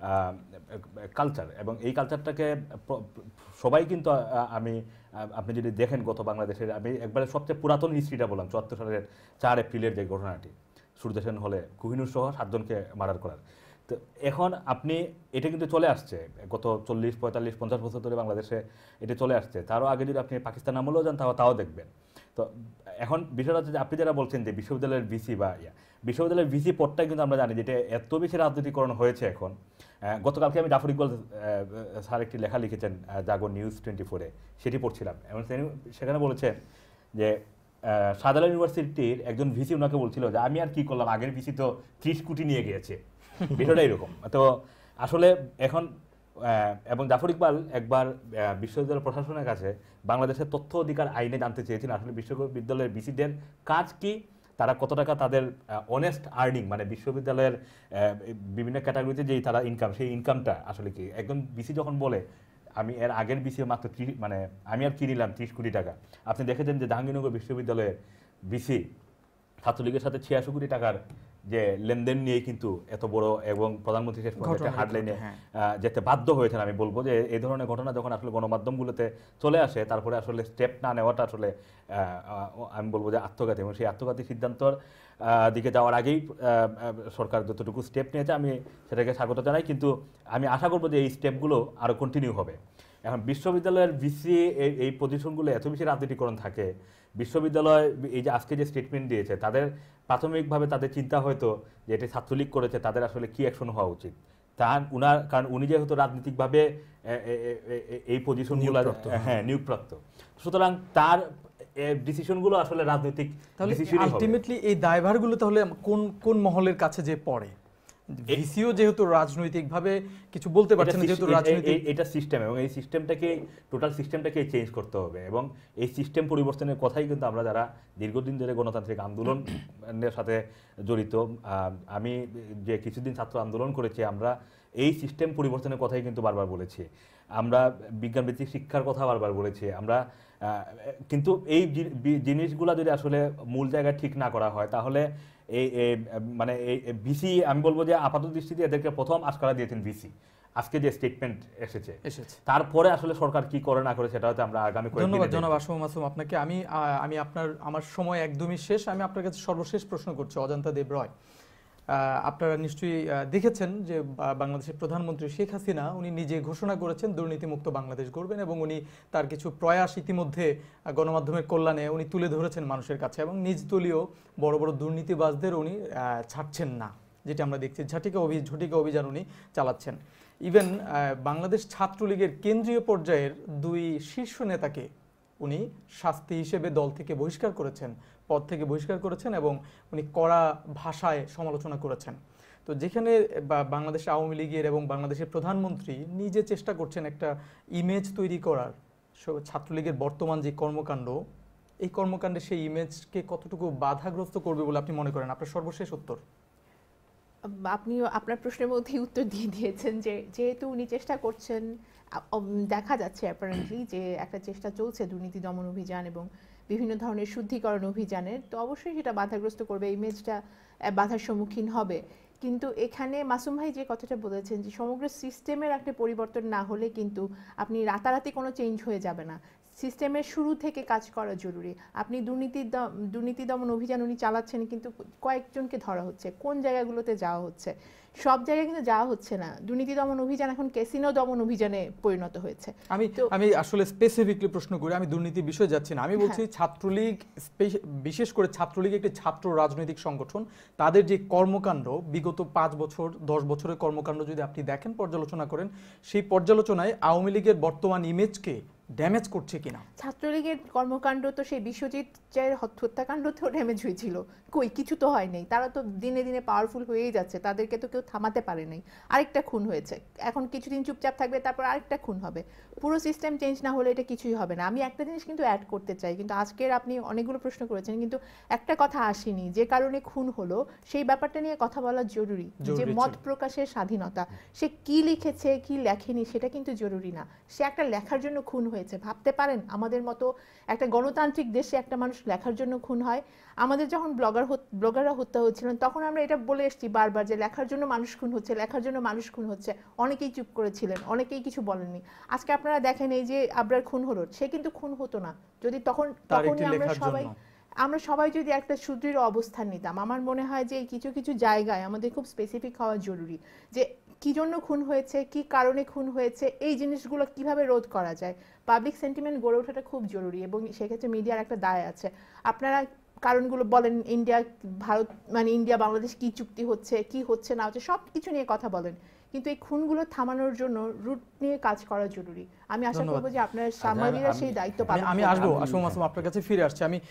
কালচার, এবং এই কালচারটাকে সবাই কিন্তু আমি আপনি যদি দেখেন গত বাংলাদেশের, আমি একবারে সবচেয়ে পুরাতন হিস্ট্রিটা বললাম চুয়াত্তর সালের চার এপ্রিলের যে ঘটনাটি সূর্যসেন হলে কোহিনুর সহ সাতজনকে মার্ডার করার, তো এখন আপনি এটা কিন্তু চলে আসছে গত চল্লিশ পঁয়তাল্লিশ পঞ্চাশ বছর ধরে বাংলাদেশে এটা চলে আসছে। তারও আগে যদি আপনি পাকিস্তান আমলেও যান তাও তাও দেখবেন। তো এখন বিষয়টা হচ্ছে যে আপনি যারা বলছেন যে বিশ্ববিদ্যালয়ের ভিসি বা ইয়া, বিশ্ববিদ্যালয়ের ভিসি পদটাই কিন্তু আমরা জানি যেটা এত বেশি রাজনীতিকরণ হয়েছে এখন। গতকালকে আমি জাফর ইকবাল স্যার একটি লেখা লিখেছেন জাগো নিউজ টোয়েন্টি ফোরে, সেটি পড়ছিলাম, এবং সেখানে বলেছেন যে শাহজালাল ইউনিভার্সিটির একজন ভিসি ওনাকে বলছিল যে আমি আর কি করলাম, আগের ভিসি তো ত্রিশ কোটি নিয়ে গিয়েছে, বিষয়টা এরকম। তো আসলে এখন এবং জাফর ইকবাল একবার বিশ্ববিদ্যালয় প্রশাসনের কাছে বাংলাদেশের তথ্য অধিকার আইনে জানতে চেয়েছেন আসলে বিশ্ববিদ্যালয়ের ভিসিদের কাজ কি, তারা কত টাকা তাদের অনেস্ট আর্নিং, মানে বিশ্ববিদ্যালয়ের বিভিন্ন ক্যাটাগরিতে যেই তারা ইনকাম, সেই ইনকামটা আসলে কি। একজন ভিসি যখন বলে আমি এর আগের বিসি মাত্র ত্রিশ, মানে আমি আর কি নিলাম ত্রিশ কোটি টাকা। আপনি দেখেছেন যে জাহাঙ্গীরনগর বিশ্ববিদ্যালয়ের বিসি ছাত্রলীগের সাথে ছিয়াশি কোটি টাকার যে লেনদেন নিয়ে কিন্তু এত বড়, এবং প্রধানমন্ত্রী শেষ পর্যন্ত হার্ডলাইনে যেতে বাধ্য হয়েছেন। আমি বলবো যে এই ধরনের ঘটনা যখন আসলে গণমাধ্যমগুলোতে চলে আসে, তারপরে আসলে স্টেপ না নেওয়াটা আসলে আমি বলবো যে আত্মঘাতী, এবং সেই আত্মঘাতী সিদ্ধান্তর দিকে যাওয়ার আগেই সরকার যতটুকু স্টেপ নিয়েছে আমি সেটাকে স্বাগত জানাই, কিন্তু আমি আশা করবো যে এই স্টেপগুলো আরও কন্টিনিউ হবে। এখন বিশ্ববিদ্যালয়ের ভিসি এই পজিশনগুলো এত বেশি রাজনীতিকরণ থাকে, বিশ্ববিদ্যালয় এই যে আজকে যে স্টেটমেন্ট দিয়েছে তাদের প্রাথমিকভাবে তাদের চিন্তা হয়তো যে এটি ছাত্রলীগ করেছে, তাদের আসলে কি অ্যাকশন হওয়া উচিত, তার উনার, কারণ উনি যেহেতু রাজনৈতিকভাবে এই পজিশনগুলো হ্যাঁ নিয়োগপ্রাপ্ত, সুতরাং তার ডিসিশনগুলো আসলে রাজনৈতিক ডিসিশনই হবে। আলটিমেটলি এই দায়ভারগুলো তাহলে কোন কোন মহলের কাছে যে পড়ে? ভিসিও যেহেতু রাজনৈতিকভাবে কিছু বলতে পারছেন, যেহেতু রাজনৈতিক এটা সিস্টেম, এবং এই সিস্টেমটাকে টোটাল সিস্টেমটাকে চেঞ্জ করতে হবে, এবং এই সিস্টেম পরিবর্তনের কথাই কিন্তু আমরা যারা দীর্ঘদিন ধরে গণতান্ত্রিক আন্দোলনের সাথে জড়িত, আমি যে কিছুদিন ছাত্র আন্দোলন করেছি, আমরা এই সিস্টেম পরিবর্তনের কথাই কিন্তু বারবার বলেছি, আমরা বিজ্ঞানভিত্তিক শিক্ষার কথা বারবার বলেছি আমরা, কিন্তু এই জিনিসগুলো যদি আসলে মূল জায়গায় ঠিক না করা হয় তাহলে এই মানে এই ভিসি, আমি বলবো যে আপাত দৃষ্টিতে এদেরকে প্রথম আশকারা দিয়েছেন ভিসি, আজকে যে স্টেটমেন্ট এসেছে এসেছে তারপরে আসলে সরকার কি করে না করে সেটা হয়তো আমরা আগামী কয়েকদিনে। ধন্যবাদ জনাব আশফাক মাসুম আপনাকে। আমি আমি আপনার আমার সময় একদমই শেষ, আমি আপনার কাছে সর্বশেষ প্রশ্ন করছি। অজন্তা দেব রয়, আপনারা নিশ্চয়ই দেখেছেন যে বাংলাদেশের প্রধানমন্ত্রী শেখ হাসিনা উনি নিজে ঘোষণা করেছেন দুর্নীতিমুক্ত বাংলাদেশ গড়বেন, এবং উনি তার কিছু প্রয়াস ইতিমধ্যে গণমাধ্যমের কল্যাণে উনি তুলে ধরেছেন মানুষের কাছে, এবং নিজ দলীয় বড় বড় দুর্নীতিবাজদের উনি ছাড়ছেন না, যেটা আমরা দেখছি। ঝাটিকা অভি ঝটিকা অভিযান উনি চালাচ্ছেন। ইভেন বাংলাদেশ ছাত্রলীগের কেন্দ্রীয় পর্যায়ের দুই শীর্ষ নেতাকে উনি শাস্তি হিসেবে দল থেকে বহিষ্কার করেছেন, পদ থেকে বহিষ্কার করেছেন, এবং উনি কড়া ভাষায় সমালোচনা করেছেন। তো যেখানে বাংলাদেশ আওয়ামী লীগের এবং বাংলাদেশের প্রধানমন্ত্রী নিজে চেষ্টা করছেন একটা ইমেজ তৈরি করার, ছাত্রলীগের বর্তমান যে কর্মকাণ্ড, এই কর্মকাণ্ডে সেই ইমেজকে কতটুকু বাধাগ্রস্ত করবে বলে আপনি মনে করেন? আপনার সর্বশেষ উত্তর। আপনি আপনার প্রশ্নের মধ্যেই উত্তর দিয়ে দিয়েছেন যে যেহেতু উনি চেষ্টা করছেন, দেখা যাচ্ছে অ্যাপারেন্টলি যে একটা চেষ্টা চলছে দুর্নীতি দমন অভিযান এবং বিভিন্ন ধরনের শুদ্ধিকরণ অভিযানের, তো অবশ্যই সেটা বাধাগ্রস্ত করবে, ইমেজটা বাধার সম্মুখীন হবে। কিন্তু এখানে মাসুম ভাই যে কথাটা বলেছেন যে সমগ্র সিস্টেমের একটা পরিবর্তন না হলে কিন্তু আপনি রাতারাতি কোনো চেঞ্জ হয়ে যাবে না, সিস্টেমের শুরু থেকে কাজ করা জরুরি। আপনি দুর্নীতি দুর্নীতি দমন অভিযান উনি চালাচ্ছেন, কিন্তু কয়েকজনকে ধরা হচ্ছে, কোন জায়গাগুলোতে যাওয়া হচ্ছে? সব জায়গায় কিন্তু যাওয়া হচ্ছে না। দুর্নীতি দমন অভিযান এখন ক্যাসিনো দমন অভিযানে পরিণত হয়েছে। আমি আমি আসলে স্পেসিফিকলি প্রশ্ন করি, আমি দুর্নীতির বিষয়ে যাচ্ছি না, আমি বলছি ছাত্রলীগ, বিশেষ করে ছাত্রলীগ একটি ছাত্র রাজনৈতিক সংগঠন, তাদের যে কর্মকাণ্ড বিগত পাঁচ বছর দশ বছরের কর্মকাণ্ড যদি আপনি দেখেন, পর্যালোচনা করেন, সেই পর্যালোচনায় আওয়ামী লীগের বর্তমান ইমেজকে ড্যামেজ করছে কিনা? ছাত্রলীগের কর্মকাণ্ড তো সেই বিশ্বজিৎ রায়ের হত্যাকাণ্ডতেও ড্যামেজ হয়েছিল, কই কিছু তো হয় নাই। তারা তো দিনে দিনে পাওয়ারফুল হয়েই যাচ্ছে, তাদেরকে তো কেউ থামাতে পারে নাই। আরেকটা খুন হয়েছে, এখন কিছুদিন চুপচাপ থাকবে, তারপর আরেকটা খুন হবে। পুরো সিস্টেম চেঞ্জ না হলে এটা কিছুই হবে না। আমি একটা জিনিস কিন্তু অ্যাড করতে চাই, কিন্তু আজকের আপনি অনেকগুলো প্রশ্ন করেছেন কিন্তু একটা কথা আসেনি, যে কারণে খুন হলো সেই ব্যাপারটা নিয়ে কথা বলা জরুরি। যে মত প্রকাশের স্বাধীনতা, সে কি লিখেছে কি লেখেনি সেটা কিন্তু জরুরি না, সে একটা লেখার জন্য খুন হয়েছে। ভাবতে পারেন আমাদের মতো একটা গণতান্ত্রিক দেশে একটা মানুষ লেখার জন্য খুন হয়? আমাদের যখন ব্লগার ব্লগাররা হত্যা হচ্ছিলেন তখন আমরা এটা বলে এসেছি বারবার যে লেখার জন্য মানুষ খুন হচ্ছে, লেখার জন্য মানুষ খুন হচ্ছে। অনেকেই চুপ করেছিলেন, অনেকেই কিছু বলেননি। আজকে আপনারা দেখেন এই যে আবরার খুন হলো, সে কিন্তু খুন হতো না যদি তখন তখনই আমরা সবাই আমরা সবাই যদি একটা সুদৃঢ় অবস্থান নিতাম। আমার মনে হয় যে কিছু কিছু জায়গায় আমাদের খুব স্পেসিফিক হওয়া জরুরি, যে কি জন্য খুন হয়েছে, কি কারণে খুন হয়েছে, এই জিনিসগুলো কিভাবে রোধ করা যায়। পাবলিক সেন্টিমেন্ট গড়ে ওঠাটা খুব জরুরি এবং সেক্ষেত্রে মিডিয়ার একটা দায় আছে। আপনারা কারণগুলো বলেন, ইন্ডিয়া ভারত মানে ইন্ডিয়া বাংলাদেশ কি চুক্তি হচ্ছে, কি হচ্ছে না হচ্ছে, সব কিছু নিয়ে কথা বলেন, কিন্তু এই খুনগুলো থামানোর জন্য রুট নিয়ে কাজ করা জরুরি। আমি আশা করব যে আপনার সাংবাদিকরা সেই দায়িত্ব পালন করবেন। আমি আসবো আসবো মাসুম আপনার কাছে ফিরে আসছি। আমি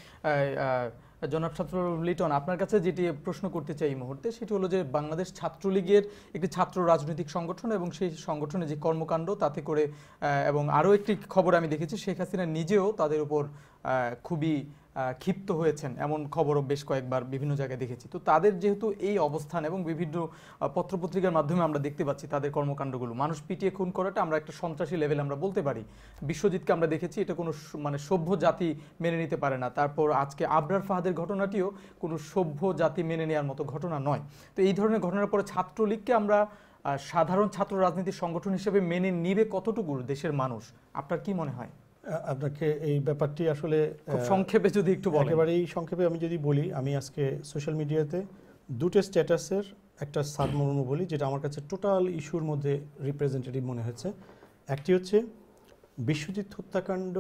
জনাব ছাত্র লিটন আপনার কাছে যেটি প্রশ্ন করতে চাই এই মুহূর্তে, সেটি হলো যে বাংলাদেশ ছাত্রলীগের একটি ছাত্র রাজনৈতিক সংগঠন এবং সেই সংগঠনের যে কর্মকাণ্ড তাতে করে, এবং আরও একটি খবর আমি দেখেছি শেখ হাসিনা নিজেও তাদের উপর খুবই ক্ষিপ্ত হয়েছেন, এমন খবরও বেশ কয়েকবার বিভিন্ন জায়গায় দেখেছি। তো তাদের যেহেতু এই অবস্থান এবং বিভিন্ন পত্রপত্রিকার মাধ্যমে আমরা দেখতে পাচ্ছি তাদের কর্মকাণ্ডগুলো, মানুষ পিটিয়ে খুন করাটা আমরা একটা সন্ত্রাসী লেভেল আমরা বলতে পারি। বিশ্বজিৎকে আমরা দেখেছি, এটা কোনো মানে সভ্য জাতি মেনে নিতে পারে না। তারপর আজকে আবরার ফাহাদের ঘটনাটিও কোনো সভ্য জাতি মেনে নেওয়ার মতো ঘটনা নয়। তো এই ধরনের ঘটনার পরে ছাত্রলীগকে আমরা সাধারণ ছাত্র রাজনীতির সংগঠন হিসেবে মেনে নিবে কতটুকু দেশের মানুষ, আপনার কি মনে হয়? আপনাকে এই ব্যাপারটি আসলে সংক্ষেপে যদি একটু বলেন। একেবারেই সংক্ষেপে আমি যদি বলি, আমি আজকে সোশ্যাল মিডিয়াতে দুটো স্ট্যাটাসের একটা সারমর্ম বলি যেটা আমার কাছে টোটাল ইস্যুর মধ্যে রিপ্রেজেন্টেটিভ মনে হয়েছে। একটি হচ্ছে বিশ্বজিৎ হত্যাকাণ্ড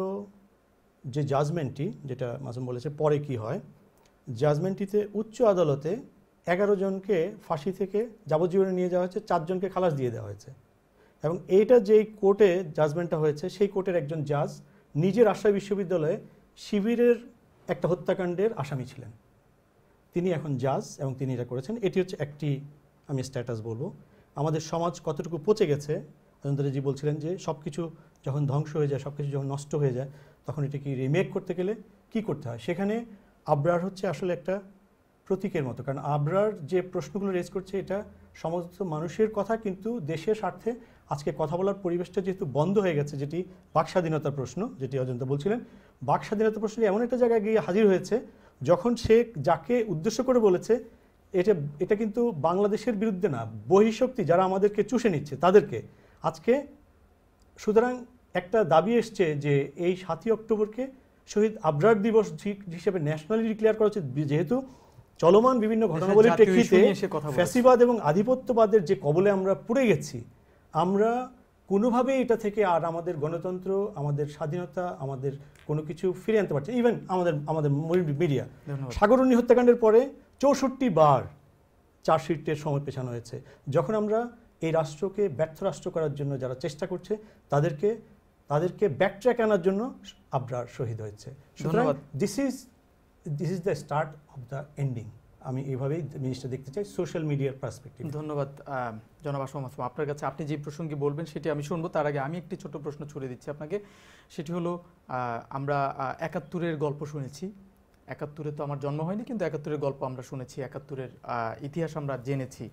যে জাজমেন্টটি, যেটা মাসুম বলেছে পরে কি হয়, জাজমেন্টটিতে উচ্চ আদালতে এগারো জনকে ফাঁসি থেকে যাবজ্জীবনে নিয়ে যাওয়া হয়েছে, চারজনকে খালাস দিয়ে দেওয়া হয়েছে। এবং এইটা যেই কোর্টে জাজমেন্টটা হয়েছে সেই কোর্টের একজন জাজ নিজের রাজশাহী বিশ্ববিদ্যালয়ে শিবিরের একটা হত্যাকাণ্ডের আসামি ছিলেন, তিনি এখন জাজ এবং তিনি এটা করেছেন। এটি হচ্ছে একটি আমি স্ট্যাটাস বলবো। আমাদের সমাজ কতটুকু পচে গেছে, অজন্তরাজি বলছিলেন যে সব কিছু যখন ধ্বংস হয়ে যায়, সব কিছু যখন নষ্ট হয়ে যায়, তখন এটাকে রিমেক করতে গেলে কি করতে হয়। সেখানে আবরার হচ্ছে আসলে একটা প্রতীকের মতো, কারণ আবরার যে প্রশ্নগুলো রেজ করছে এটা সমস্ত মানুষের কথা, কিন্তু দেশের স্বার্থে আজকে কথা বলার পরিবেশটা যেহেতু বন্ধ হয়ে গেছে, যেটি বাক স্বাধীনতার প্রশ্ন, যেটি অজন্তা বলছিলেন, বাক স্বাধীনতার প্রশ্নটি এমন একটা জায়গায় গিয়ে হাজির হয়েছে যখন সে যাকে উদ্দেশ্য করে বলেছে এটা এটা কিন্তু বাংলাদেশের বিরুদ্ধে না, বহিঃশক্তি যারা আমাদেরকে চুষে নিচ্ছে তাদেরকে আজকে। সুতরাং একটা দাবি এসছে যে এই সাতই অক্টোবরকে শহীদ আবরার দিবস হিসেবে ন্যাশনালি ডিক্লেয়ার করা উচিত, যেহেতু চলমান বিভিন্ন ঘটনাবলীর প্রেক্ষিতে ফ্যাসিবাদ এবং আধিপত্যবাদের যে কবলে আমরা পড়ে গেছি, আমরা কোনোভাবেই এটা থেকে আর আমাদের গণতন্ত্র, আমাদের স্বাধীনতা, আমাদের কোনো কিছু ফিরে আনতে পারছে। ইভেন আমাদের আমাদের মিডিয়া সাগরণী হত্যাকাণ্ডের পরে চৌষট্টি বার চার্জশিটের সময় পেছানো হয়েছে। যখন আমরা এই রাষ্ট্রকে ব্যর্থ রাষ্ট্র করার জন্য যারা চেষ্টা করছে তাদেরকে তাদেরকে ব্যাকট্র্যাক আনার জন্য আবরার শহীদ হয়েছে। সুতরাং this is this is the start of the ending. আমি এইভাবেই জিনিসটা দেখতে চাই সোশ্যাল মিডিয়ার পার্সপেক্টিভ। ধন্যবাদ জনাব আসম আসম, আপনার কাছে আপনি যে প্রসঙ্গে বলবেন সেটি আমি শুনবো। তার আগে আমি একটি ছোট প্রশ্ন ছুড়ে দিচ্ছি আপনাকে, সেটি হলো আমরা একাত্তরের গল্প শুনেছি, একাত্তরে তো আমার জন্ম হয়নি, কিন্তু একাত্তরের গল্প আমরা শুনেছি, একাত্তরের ইতিহাস আমরা জেনেছি।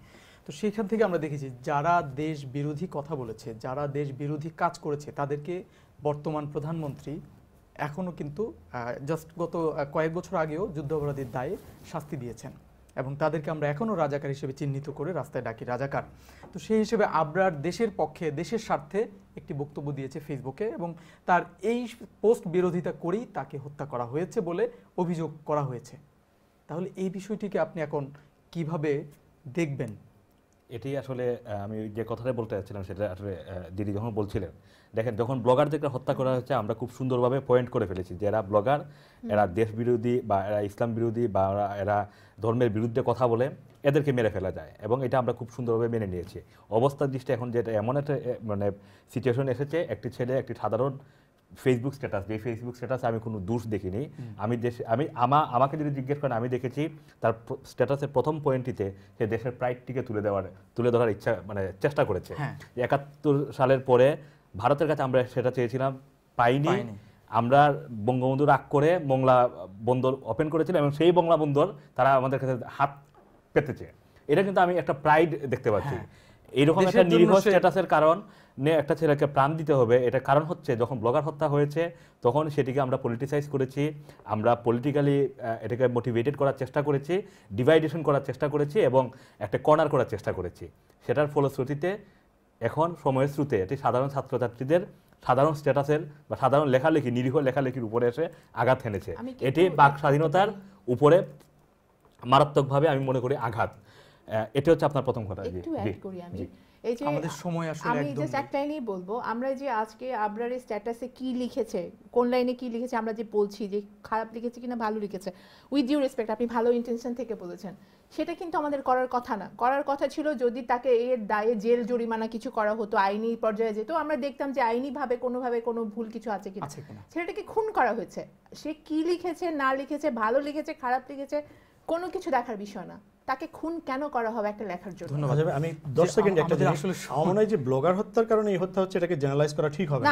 তো সেইখান থেকে আমরা দেখেছি যারা দেশ বিরোধী কথা বলেছে, যারা দেশ বিরোধী কাজ করেছে, তাদেরকে বর্তমান প্রধানমন্ত্রী এখনও কিন্তু জাস্ট গত কয়েক বছর আগেও যুদ্ধাপরাধীর দায়ে শাস্তি দিয়েছেন এবং তাদেরকে আমরা এখনও রাজাকার হিসেবে চিহ্নিত করে রাস্তায় ডাকি রাজাকার। তো সেই হিসেবে আবরার দেশের পক্ষে, দেশের স্বার্থে একটি বক্তব্য দিয়েছে ফেসবুকে এবং তার এই পোস্ট বিরোধিতা করেই তাকে হত্যা করা হয়েছে বলে অভিযোগ করা হয়েছে। তাহলে এই বিষয়টিকে আপনি এখন কিভাবে দেখবেন? এটি আসলে আমি যে কথাটা বলতে চাচ্ছিলাম সেটা আসলে দিদি যখন বলছিলেন, দেখেন যখন ব্লগারদেরকে হত্যা করা হয়েছে আমরা খুব সুন্দরভাবে পয়েন্ট করে ফেলেছি যে এরা ব্লগার, এরা দেশ বিরোধী বা এরা ইসলাম বিরোধী বা এরা ধর্মের বিরুদ্ধে কথা বলে, এদেরকে মেরে ফেলা যায় এবং এটা আমরা খুব সুন্দরভাবে মেনে নিয়েছি। অবস্থার দৃষ্টি এখন যেটা এমন একটা মানে সিচুয়েশন এসেছে, একটি ছেলে একটি সাধারণ ফেসবুক স্ট্যাটাস, যে ফেসবুক স্ট্যাটাসে আমি কোনো দোষ দেখিনি, আমি দেশে আমি আমা আমাকে যদি জিজ্ঞেস করেন আমি দেখেছি তার স্ট্যাটাসের প্রথম পয়েন্টটিতে সে দেশের প্রাইডটিকে তুলে দেওয়ার তুলে ধরার ইচ্ছা মানে চেষ্টা করেছে। একাত্তর সালের পরে ভারতের কাছে আমরা সেটা চেয়েছিলাম, পাইনি। আমরা বঙ্গবন্ধু রাগ করে মোংলা বন্দর ওপেন করেছিলাম এবং সেই মোংলা বন্দর তারা আমাদের কাছে হাত পেতেছে। এটা কিন্তু আমি একটা প্রাইড দেখতে পাচ্ছি। এইরকম একটা নিরীহ স্ট্যাটাসের কারণ একটা ছেলেকে প্রাণ দিতে হবে, এটা কারণ হচ্ছে যখন ব্লগার হত্যা হয়েছে তখন সেটিকে আমরা পলিটিসাইজ করেছি, আমরা পলিটিক্যালি এটাকে মোটিভেটেড করার চেষ্টা করেছি, ডিভাইডেশন করার চেষ্টা করেছি এবং একটা কর্নার করার চেষ্টা করেছি। সেটার ফলশ্রুতিতে এখন সময়ের স্রোতে এটি সাধারণ ছাত্রছাত্রীদের সাধারণ স্ট্যাটাসের বা সাধারণ লেখালেখি, নিরীহ লেখালেখির উপরে এসে আঘাত এনেছে। এটি বাক স্বাধীনতার উপরে মারাত্মকভাবে আমি মনে করি আঘাত। এটা হচ্ছে আপনার প্রথম কথা। একটু অ্যাড করি আমি, এই যে আমাদের সময় আসলে আমি জাস্ট একটা লাইনই বলবো, আমরা যে আজকে আবরারের স্ট্যাটাসে কি লিখেছে, কোন লাইনে কি লিখেছে, আমরা যে বলছি যে খারাপ লিখেছে কিনা ভালো লিখেছে, উইথ ডিউ রেসপেক্ট আপনি ভালো ইন্টেনশন থেকে বলেছেন, সেটা কিন্তু আমাদের করার কথা না। করার কথা ছিল যদি তাকে এর দায়ে জেল জরিমানা কিছু করা হতো, আইনি পর্যায়ে যেত, আমরা দেখতাম যে আইনিভাবে কোনোভাবে কোনো ভুল কিছু আছে কিনা। ছেলেটাকে খুন করা হয়েছে, সে কি লিখেছে না লিখেছে, ভালো লিখেছে খারাপ লিখেছে, কোনো কিছু দেখার বিষয় না। তাকে খুন কেন করা হবে একটা লেখার জন্য? ধন্যবাদ। আমি দশ সেকেন্ড একটা আসলে আমার মনে হয় যে ব্লগার হত্যার কারণে এই হত্যা হচ্ছে, এটাকে জেনারেলাইজ করা ঠিক হবে না।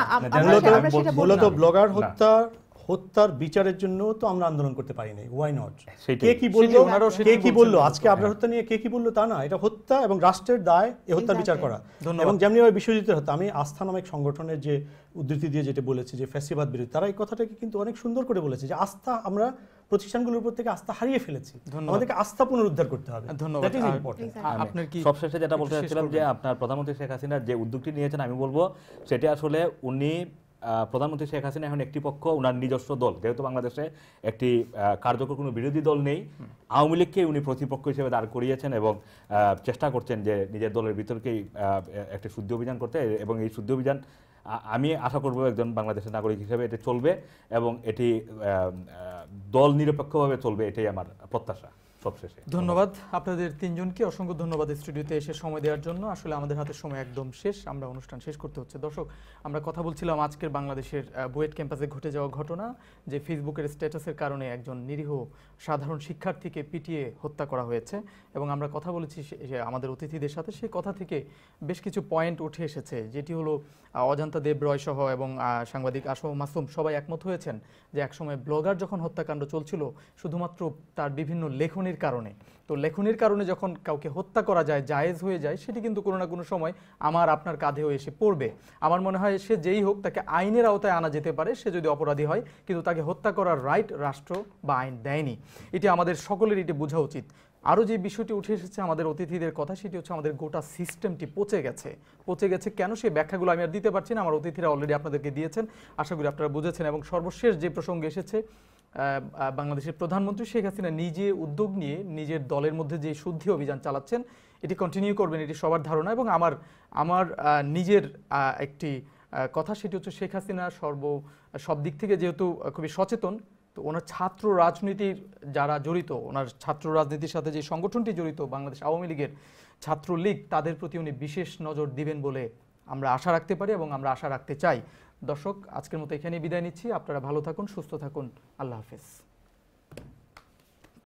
মূলত ব্লগার হত্যা হত্যার বিচারের জন্য তো আমরা আন্দোলন করতে পারি নাই। Why not? কে কি বললো কে কি বললো আজকে আবরার হত্যা নিয়ে কে কি বললো তা না, এটা হত্যা এবং রাষ্ট্রের দায় এই হত্যার বিচার করা। এবং যেমনিভাবে বিশ্বজিতের হত্যা, আমি আস্থা নামক সংগঠনের যে উদ্ধৃতি দিয়ে যেটা বলেছে যে ফ্যাসিবাদ বিরোধী, তারা এই কথাটাকে কিন্তু অনেক সুন্দর করে বলেছে যে আস্থা আমরা প্রতিষ্ঠানগুলোর উপর থেকে আস্থা হারিয়ে ফেলেছি, আমাদেরকে আস্থা পুনরুদ্ধার করতে হবে। ধন্যবাদ। আপনার কি সবশেষে যেটা বলতে চাচ্ছিলাম যে আপনার প্রধানমন্ত্রী শেখ হাসিনা যে উদ্যোগটি নিয়েছেন, আমি বলবো সেটা আসলে উনি প্রধানমন্ত্রী শেখ হাসিনা এখন একটি পক্ষ, ওনার নিজস্ব দল, যেহেতু বাংলাদেশে একটি কার্যকর কোনো বিরোধী দল নেই, আওয়ামী লীগকে উনি প্রতিপক্ষ হিসেবে দাঁড় করিয়েছেন এবং চেষ্টা করছেন যে নিজের দলের ভিতরকেই একটি শুদ্ধি অভিযান করতে, এবং এই শুদ্ধি অভিযান আমি আশা করব একজন বাংলাদেশের নাগরিক হিসেবে এটি চলবে এবং এটি দল নিরপেক্ষভাবে চলবে, এটাই আমার প্রত্যাশা। সবশেষে ধন্যবাদ আপনাদের তিনজনকে, অসংখ্য ধন্যবাদ স্টুডিওতে এসে সময় দেওয়ার জন্য। আসলে আমাদের হাতে সময় একদম শেষ, আমরা অনুষ্ঠান শেষ করতে হচ্ছে। দর্শক, আমরা কথা বলছিলাম আজকের বাংলাদেশের বুয়েট ক্যাম্পাসে ঘটে যাওয়া ঘটনা, যে ফেসবুকের স্ট্যাটাসের কারণে একজন নিরীহ সাধারণ শিক্ষার্থীকে পিটিয়ে হত্যা করা হয়েছে এবং আমরা কথা বলেছি আমাদের অতিথিদের সাথে। সেই কথা থেকে বেশ কিছু পয়েন্ট উঠে এসেছে, যেটি হলো অজন্তা দেব রয় সহ এবং সাংবাদিক আসম মাসুম সবাই একমত হয়েছেন যে একসময় ব্লগার যখন হত্যাকাণ্ড চলছিল শুধুমাত্র তার বিভিন্ন লেখনীর কারণে, তো লেখনীর কারণে যখন কাউকে হত্যা করা যায়, জায়েজ হয়ে যায়, সেটি কিন্তু কোনো না কোনো সময় আমার আপনার কাঁধেও এসে পড়বে। আমার মনে হয় সে যেই হোক তাকে আইনের আওতায় আনা যেতে পারে, সে যদি অপরাধী হয়, কিন্তু তাকে হত্যা করার রাইট রাষ্ট্র বা আইন দেয়নি। এটি আমাদের সকলের এটি বোঝা উচিত। আরও যে বিষয়টি উঠে এসেছে আমাদের অতিথিদের কথা, সেটি হচ্ছে আমাদের গোটা সিস্টেমটি পচে গেছে। পচে গেছে কেন, সেই ব্যাখ্যাগুলো আমি আর দিতে পারছি না, আমার অতিথিরা অলরেডি আপনাদেরকে দিয়েছেন, আশা করি আপনারা বুঝেছেন। এবং সর্বশেষ যে প্রসঙ্গে এসেছে, বাংলাদেশের প্রধানমন্ত্রী শেখ হাসিনা নিজে উদ্যোগ নিয়ে নিজের দলের মধ্যে যে শুদ্ধি অভিযান চালাচ্ছেন, এটি কন্টিনিউ করবেন, এটি সবার ধারণা। এবং আমার আমার নিজের একটি কথা, সেটি হচ্ছে শেখ হাসিনা সর্ব সব দিক থেকে যেহেতু খুবই সচেতন, তো ওনার ছাত্র রাজনীতির যারা জড়িত, ওনার ছাত্র রাজনীতির সাথে যে সংগঠনটি জড়িত বাংলাদেশ আওয়ামী লীগের ছাত্রলীগ, তাদের প্রতি উনি বিশেষ নজর দিবেন বলে আমরা আশা রাখতে পারি এবং আমরা আশা রাখতে চাই। দর্শক, আজকের মতো এখানেই বিদায় নিচ্ছি। আপনারা ভালো থাকুন, সুস্থ থাকুন, আল্লাহ হাফেজ।